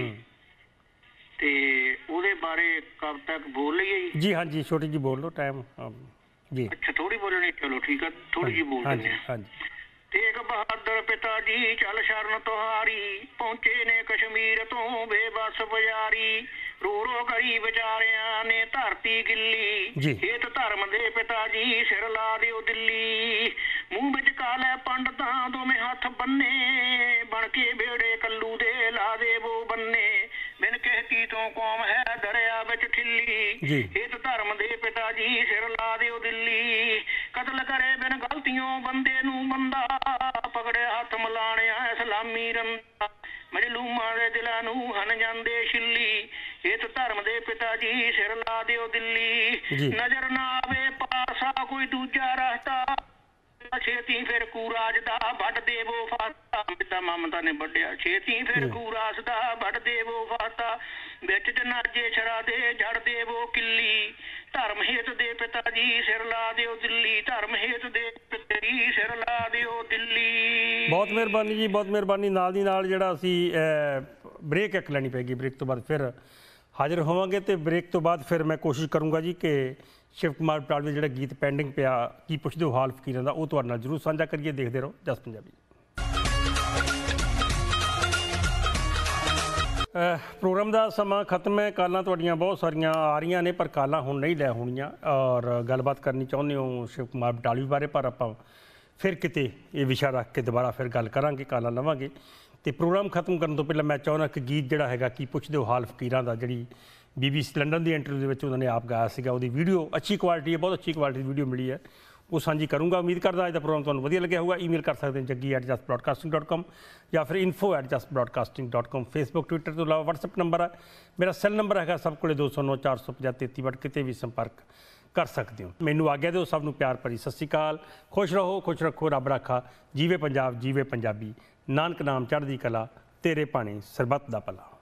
ਤੇ ਉਹਦੇ ਬਾਰੇ ਕਦ ਤੱਕ ਬੋਲ ਲਈਏ ਜੀ? ਜੀ ਹਾਂਜੀ, ਛੋਟੀ ਜੀ ਬੋਲ ਲਓ, ਟਾਈਮ ਜੀ। ਅੱਛਾ, ਥੋੜੀ ਬੋਲਣੀ, ਚਲੋ ਠੀਕ ਆ, ਥੋੜੀ ਜੀ ਬੋਲ ਦਿੰਦੇ ਆ। ਹਾਂਜੀ। ਤੇਗ ਬਹਾਦਰ ਪਿਤਾ ਜੀ ਚੱਲ ਸ਼ਰਨ ਤੁਹਾਰੀ, ਪਹੁੰਚੇ ਨੇ ਕਸ਼ਮੀਰ ਤੋਂ ਬੇਬਸ ਬਜ਼ਾਰੀ, रो रो करी विचारियां ने धरती गिल्ली, हित धर्म दे पिता जी सिर ला दिओ दिल्ली, मुंह विच काले पंडितां दोवें हथ बन्ने, बन के बेड़े कल्लू दे ला दे वो बन्ने, बिन कहती तो कौम है दरिया विच ठिल्ली, हित धर्म दे पिता जी सिर ला दिओ दिल्ली, कतल करे बिन गलतियों बंदे नूं बंदा, पकड़े हथ मलाणिया इस्लामी रंदा, मजलूमां दे दिलां नूं हन जांदे छिल्ली, हित धर्म दे पिता जी सिर ला दिओ दिल्ली, नजर ना आवे पासा कोई दूजा रास्ता, छेती फिर कूराज दा वड देवो फाता, पिता ममता ने वड्डिया छेती फिर कूराज दा वड देवो फाता, विच जनाजे छरा दे जड़ देवो किल्ली, धर्म हित दे पिता जी सिर ला दिओ दिल्ली, धर्म हित दे पिता जी सिर ला दिओ दिल्ली। बहुत मेहरबानी जी, बहुत मेहरबानी। नाल दी नाल जिहड़ा असीं ब्रेक एक लैनी पैगी, ब्रेक तो बाद फिर ਹਾਜ਼ਰ ਹੋਵਾਂਗੇ। ਤੇ ਬ੍ਰੇਕ ਤੋਂ ਬਾਅਦ ਫਿਰ ਮੈਂ ਕੋਸ਼ਿਸ਼ ਕਰੂੰਗਾ ਜੀ ਕਿ ਸ਼ਿਵ ਕੁਮਾਰ ਬਟਾਲਵੀ ਜਿਹੜਾ ਗੀਤ ਪੈਂਡਿੰਗ ਪਿਆ ਕੀ ਪੁੱਛਦੇ ਹੋ ਹਾਲ ਫਕੀਰਾਂ ਦਾ, ਉਹ ਤੁਹਾਡੇ ਨਾਲ ਜ਼ਰੂਰ ਸਾਂਝਾ ਕਰੀਏ। ਦੇਖਦੇ ਰਹੋ ਜਸ ਪੰਜਾਬੀ। ਪ੍ਰੋਗਰਾਮ ਦਾ ਸਮਾਂ ਖਤਮ ਹੈ। ਕਾਲਾਂ ਤੁਹਾਡੀਆਂ ਬਹੁਤ ਸਾਰੀਆਂ ਆ ਰਹੀਆਂ ਨੇ, ਪਰ ਕਾਲਾਂ ਹੁਣ ਨਹੀਂ ਲੈ ਹੋਣੀਆਂ ਔਰ ਗੱਲਬਾਤ ਕਰਨੀ ਚਾਹੁੰਦੇ ਹੋ ਸ਼ਿਵ ਕੁਮਾਰ ਬਟਾਲਵੀ ਬਾਰੇ, ਪਰ ਆਪਾਂ ਫਿਰ ਕਿਤੇ ਇਹ ਵਿਸ਼ਾ ਰੱਖ ਕੇ ਦੁਬਾਰਾ ਫਿਰ ਗੱਲ ਕਰਾਂਗੇ, ਕਾਲਾਂ ਲਵਾਂਗੇ। ਤੇ ਪ੍ਰੋਗਰਾਮ ਖਤਮ ਕਰਨ ਤੋਂ ਪਹਿਲਾਂ ਮੈਂ ਚਾਹੁੰਦਾ ਕਿ ਗੀਤ ਜਿਹੜਾ ਹੈਗਾ ਕੀ ਪੁੱਛਦੇ ਹੋ ਹਾਲ ਫਕੀਰਾਂ ਦਾ, ਜਿਹੜੀ BBC ਲੰਡਨ ਦੀ ਇੰਟਰਵਿਊ ਦੇ ਵਿੱਚ ਉਹਨਾਂ ਨੇ ਆਪ ਗਾਇਆ ਸੀਗਾ, ਉਹਦੀ ਵੀਡੀਓ ਅੱਛੀ ਕੁਆਲਿਟੀ ਹੈ, ਬਹੁਤ ਅੱਛੀ ਕੁਆਲਿਟੀ ਦੀ ਵੀਡੀਓ ਮਿਲੀ ਹੈ, ਉਹ ਸਾਂਝੀ ਕਰੂੰਗਾ। ਉਮੀਦ ਕਰਦਾ ਅੱਜ ਦਾ ਪ੍ਰੋਗਰਾਮ ਤੁਹਾਨੂੰ ਵਧੀਆ ਲੱਗਿਆ ਹੋਊਗਾ। ਈਮੇਲ ਕਰ ਸਕਦੇ ਹੋ jaggi@justbroadcasting.com ਜਾਂ ਫਿਰ info@justbroadcasting.com। ਫੇਸਬੁੱਕ ਟਵਿੱਟਰ ਤੋਂ ਇਲਾਵਾ WhatsApp ਨੰਬਰ ਹੈ ਮੇਰਾ, ਸੈੱਲ ਨੰਬਰ ਹੈਗਾ ਸਭ ਕੋਲੇ 209 450 33 ਕਿਤੇ ਵੀ ਸੰਪਰਕ ਕਰ ਸਕਦੇ ਹੋ। ਮੈਨੂੰ ਆਗਿਆ ਦਿਓ। ਸਭ ਨੂੰ ਪਿਆਰ ਭਰੀ ਸਤਿ ਸ਼੍ਰੀ ਅਕਾਲ। ਖੁਸ਼ ਰਹੋ, ਖੁਸ਼ ਰੱਖੋ, ਰੱਬ ਰਾਖਾ। ਜੀਵੇ ਪੰਜਾਬ, ਜੀਵੇ ਪੰਜਾਬੀ। ਨਾਨਕ ਨਾਮ ਚੜ੍ਹਦੀ ਕਲਾ, ਤੇਰੇ ਭਾਣੇ ਸਰਬੱਤ ਦਾ ਭਲਾ।